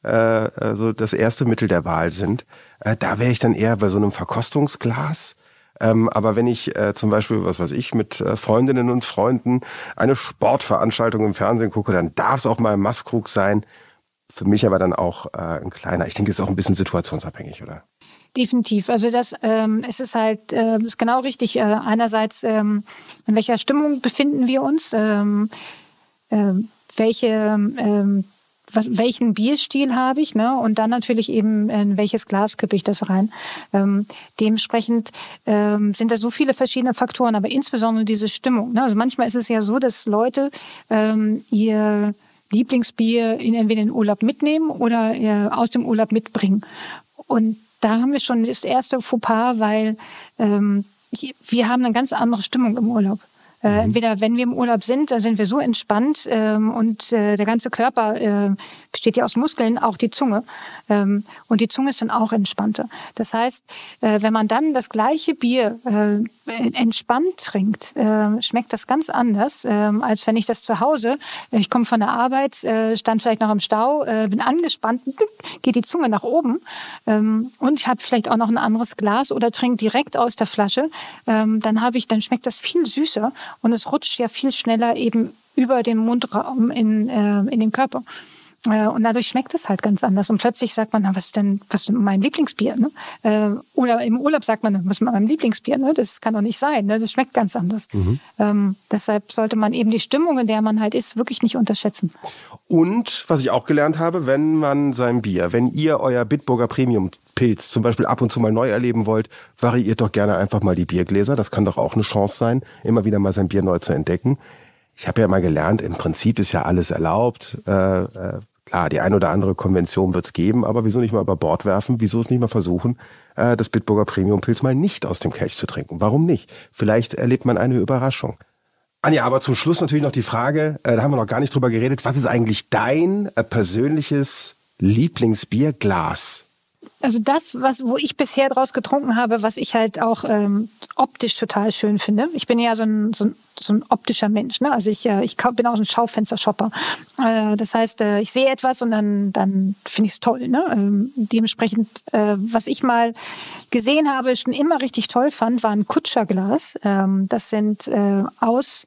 S1: also das erste Mittel der Wahl sind. Äh, da wäre ich dann eher bei so einem Verkostungsglas. Ähm, aber wenn ich äh, zum Beispiel, was weiß ich, mit äh, Freundinnen und Freunden eine Sportveranstaltung im Fernsehen gucke, dann darf es auch mal ein Mastkrug sein. Für mich aber dann auch äh, ein kleiner. Ich denke, es ist auch ein bisschen situationsabhängig, oder?
S2: Definitiv. Also das, ähm, es ist halt, äh, ist genau richtig. Äh, einerseits, ähm, in welcher Stimmung befinden wir uns? Ähm, äh, welche ähm, Was, welchen Bierstil habe ich, ne? Und dann natürlich eben, in welches Glas kippe ich das rein. Ähm, dementsprechend ähm, sind da so viele verschiedene Faktoren, aber insbesondere diese Stimmung. Ne? Also manchmal ist es ja so, dass Leute ähm, ihr Lieblingsbier in, entweder in den Urlaub mitnehmen oder äh, aus dem Urlaub mitbringen. Und da haben wir schon das erste Fauxpas, weil ähm, wir haben eine ganz andere Stimmung im Urlaub. Äh, entweder wenn wir im Urlaub sind, da sind wir so entspannt ähm, und äh, der ganze Körper äh, besteht ja aus Muskeln, auch die Zunge. Ähm, und die Zunge ist dann auch entspannter. Das heißt, äh, wenn man dann das gleiche Bier äh, entspannt trinkt, äh, schmeckt das ganz anders, äh, als wenn ich das zu Hause, ich komme von der Arbeit, äh, stand vielleicht noch im Stau, äh, bin angespannt, geht die Zunge nach oben ähm, und ich habe vielleicht auch noch ein anderes Glas oder trinke direkt aus der Flasche, ähm, dann habe ich, dann schmeckt das viel süßer. Und es rutscht ja viel schneller eben über den Mundraum in, äh, in den Körper. Äh, und dadurch schmeckt es halt ganz anders. Und plötzlich sagt man, na, was ist denn, was ist denn mein Lieblingsbier? Ne? Äh, oder im Urlaub sagt man, was ist mein Lieblingsbier? Ne? Das kann doch nicht sein. Ne? Das schmeckt ganz anders. Mhm. Ähm, deshalb sollte man eben die Stimmung, in der man halt ist, wirklich nicht unterschätzen.
S1: Und, was ich auch gelernt habe, wenn man sein Bier, wenn ihr euer Bitburger Premium Pilz zum Beispiel ab und zu mal neu erleben wollt, variiert doch gerne einfach mal die Biergläser. Das kann doch auch eine Chance sein, immer wieder mal sein Bier neu zu entdecken. Ich habe ja mal gelernt, im Prinzip ist ja alles erlaubt. Äh, äh, klar, die ein oder andere Konvention wird's geben, aber wieso nicht mal über Bord werfen? Wieso es nicht mal versuchen, äh, das Bitburger Premium Pilz mal nicht aus dem Kelch zu trinken? Warum nicht? Vielleicht erlebt man eine Überraschung. Anja, aber zum Schluss natürlich noch die Frage, äh, da haben wir noch gar nicht drüber geredet, was ist eigentlich dein äh, persönliches Lieblingsbierglas?
S2: Also das, was wo ich bisher draus getrunken habe, was ich halt auch ähm, optisch total schön finde. Ich bin ja so ein, so ein, so ein optischer Mensch, ne? Also ich, äh, ich bin auch so ein Schaufenster-Shopper. Äh, das heißt, äh, ich sehe etwas und dann, dann finde ich es toll. Ne? Ähm, dementsprechend, äh, was ich mal gesehen habe, schon immer richtig toll fand, war ein Kutscherglas. Ähm, das sind äh, aus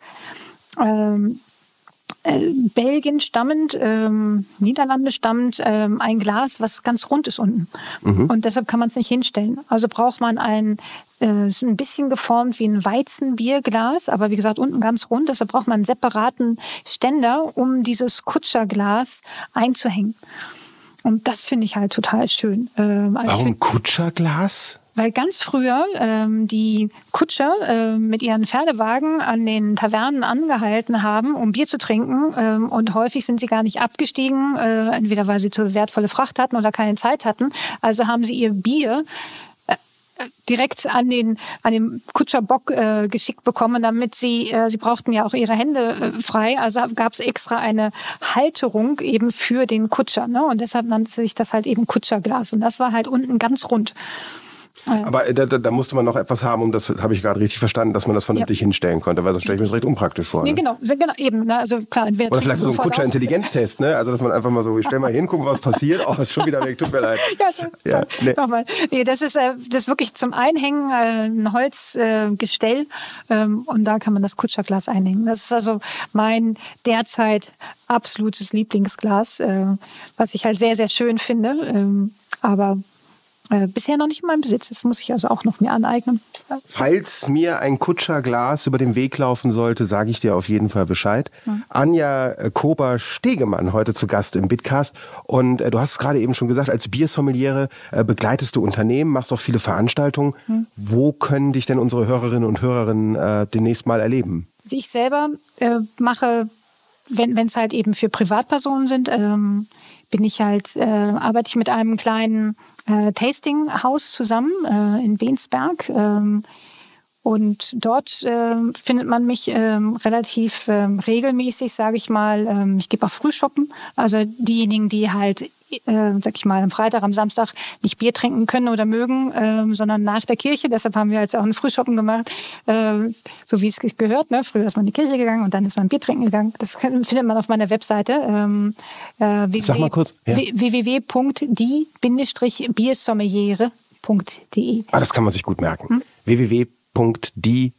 S2: ähm, Äh, Belgien stammend, ähm, Niederlande stammend, ähm, ein Glas, was ganz rund ist unten. Mhm. Und deshalb kann man es nicht hinstellen. Also braucht man ein, äh, ist ein bisschen geformt wie ein Weizenbierglas, aber wie gesagt unten ganz rund. Deshalb braucht man einen separaten Ständer, um dieses Kutscherglas einzuhängen. Und das finde ich halt total schön. Ähm, also
S1: Warum Kutscherglas?
S2: Weil ganz früher ähm, die Kutscher äh, mit ihren Pferdewagen an den Tavernen angehalten haben, um Bier zu trinken. Ähm, und häufig sind sie gar nicht abgestiegen, äh, entweder weil sie zu wertvolle Fracht hatten oder keine Zeit hatten. Also haben sie ihr Bier äh, direkt an den an den Kutscherbock äh, geschickt bekommen, damit sie äh, sie brauchten ja auch ihre Hände äh, frei. Also gab es extra eine Halterung eben für den Kutscher. Ne? Und deshalb nannte sich das halt eben Kutscherglas. Und das war halt unten ganz rund.
S1: Aber da, da, da musste man noch etwas haben, um das habe ich gerade richtig verstanden, dass man das vernünftig ja. hinstellen konnte, weil sonst stelle ich mir das recht unpraktisch vor. Ne?
S2: Nee, genau, genau, eben. Ne? Also klar,
S1: oder vielleicht so ein Kutscher-Intelligenztest, ne? Also dass man einfach mal so, ich stell mal hin, gucken, was passiert. Oh, ist schon wieder weg, tut mir leid.
S2: ja, so, ja, nee. Nochmal. Nee, das ist äh, das ist wirklich zum Einhängen äh, ein Holzgestell äh, ähm, und da kann man das Kutscherglas einhängen. Das ist also mein derzeit absolutes Lieblingsglas, äh, was ich halt sehr, sehr schön finde. Ähm, aber Äh, bisher noch nicht in meinem Besitz. Das muss ich also auch noch mir aneignen.
S1: Falls mir ein Kutscherglas über den Weg laufen sollte, sage ich dir auf jeden Fall Bescheid. Hm. Anja Kober-Stegemann, heute zu Gast im Bitcast. Und äh, du hast es gerade eben schon gesagt, als Biersommeliere äh, begleitest du Unternehmen, machst auch viele Veranstaltungen. Hm. Wo können dich denn unsere Hörerinnen und Hörerinnen äh, demnächst mal erleben?
S2: Also ich selber äh, mache wenn es halt eben für Privatpersonen sind, ähm, bin ich halt, äh, arbeite ich mit einem kleinen äh, Tasting-Haus zusammen äh, in Wensberg. Ähm, und dort äh, findet man mich ähm, relativ ähm, regelmäßig, sage ich mal. Ähm, ich gebe auch Frühshoppen. Also diejenigen, die halt, äh, sag ich mal, am Freitag, am Samstag nicht Bier trinken können oder mögen, ähm, sondern nach der Kirche. Deshalb haben wir jetzt auch einen Frühshoppen gemacht, äh, so wie es gehört. Ne? Früher ist man in die Kirche gegangen und dann ist man Bier trinken gegangen. Das findet man auf meiner Webseite. Ähm, äh,
S1: Sag mal kurz. Ja.
S2: w w w punkt die biersommeliere punkt de.
S1: Ah, das kann man sich gut merken. Hm? w w w punkt die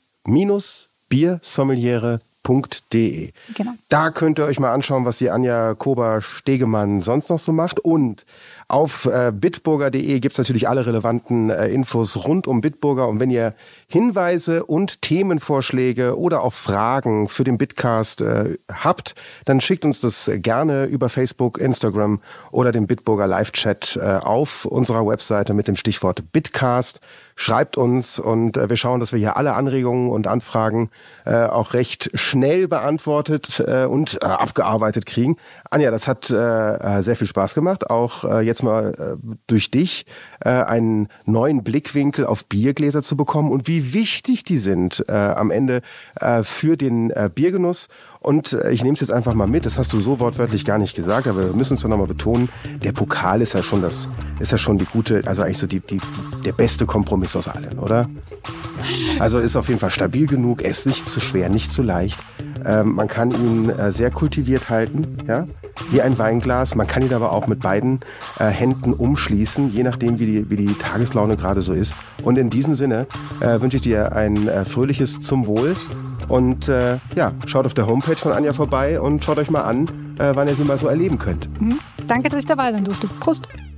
S1: biersommeliere punkt de.
S2: Genau.
S1: Da könnt ihr euch mal anschauen, was die Anja Kober-Stegemann sonst noch so macht. Und auf äh, bitburger punkt de gibt's natürlich alle relevanten äh, Infos rund um Bitburger. Und wenn ihr Hinweise und Themenvorschläge oder auch Fragen für den Bitcast äh, habt, dann schickt uns das gerne über Facebook, Instagram oder den Bitburger Live-Chat äh, auf unserer Webseite mit dem Stichwort Bitcast. Schreibt uns und äh, wir schauen, dass wir hier alle Anregungen und Anfragen äh, auch recht schnell beantwortet äh, und äh, abgearbeitet kriegen. Anja, das hat äh, sehr viel Spaß gemacht, auch äh, jetzt mal äh, durch dich äh, einen neuen Blickwinkel auf Biergläser zu bekommen und wie wichtig die sind äh, am Ende äh, für den äh, Biergenuss. Und äh, ich nehme es jetzt einfach mal mit, das hast du so wortwörtlich gar nicht gesagt, aber wir müssen es doch nochmal betonen, der Pokal ist ja schon das, ist ja schon die gute, also eigentlich so die, die, der beste Kompromiss aus allen, oder? Also ist auf jeden Fall stabil genug, er ist nicht zu schwer, nicht zu leicht. Ähm, man kann ihn äh, sehr kultiviert halten, ja, wie ein Weinglas. Man kann ihn aber auch mit beiden äh, Händen umschließen, je nachdem, wie die, wie die Tageslaune gerade so ist. Und in diesem Sinne äh, wünsche ich dir ein äh, fröhliches Zum Wohl. Und äh, ja, schaut auf der Homepage von Anja vorbei und schaut euch mal an, äh, wann ihr sie mal so erleben könnt.
S2: Mhm. Danke, dass ich dabei sein durfte. Prost!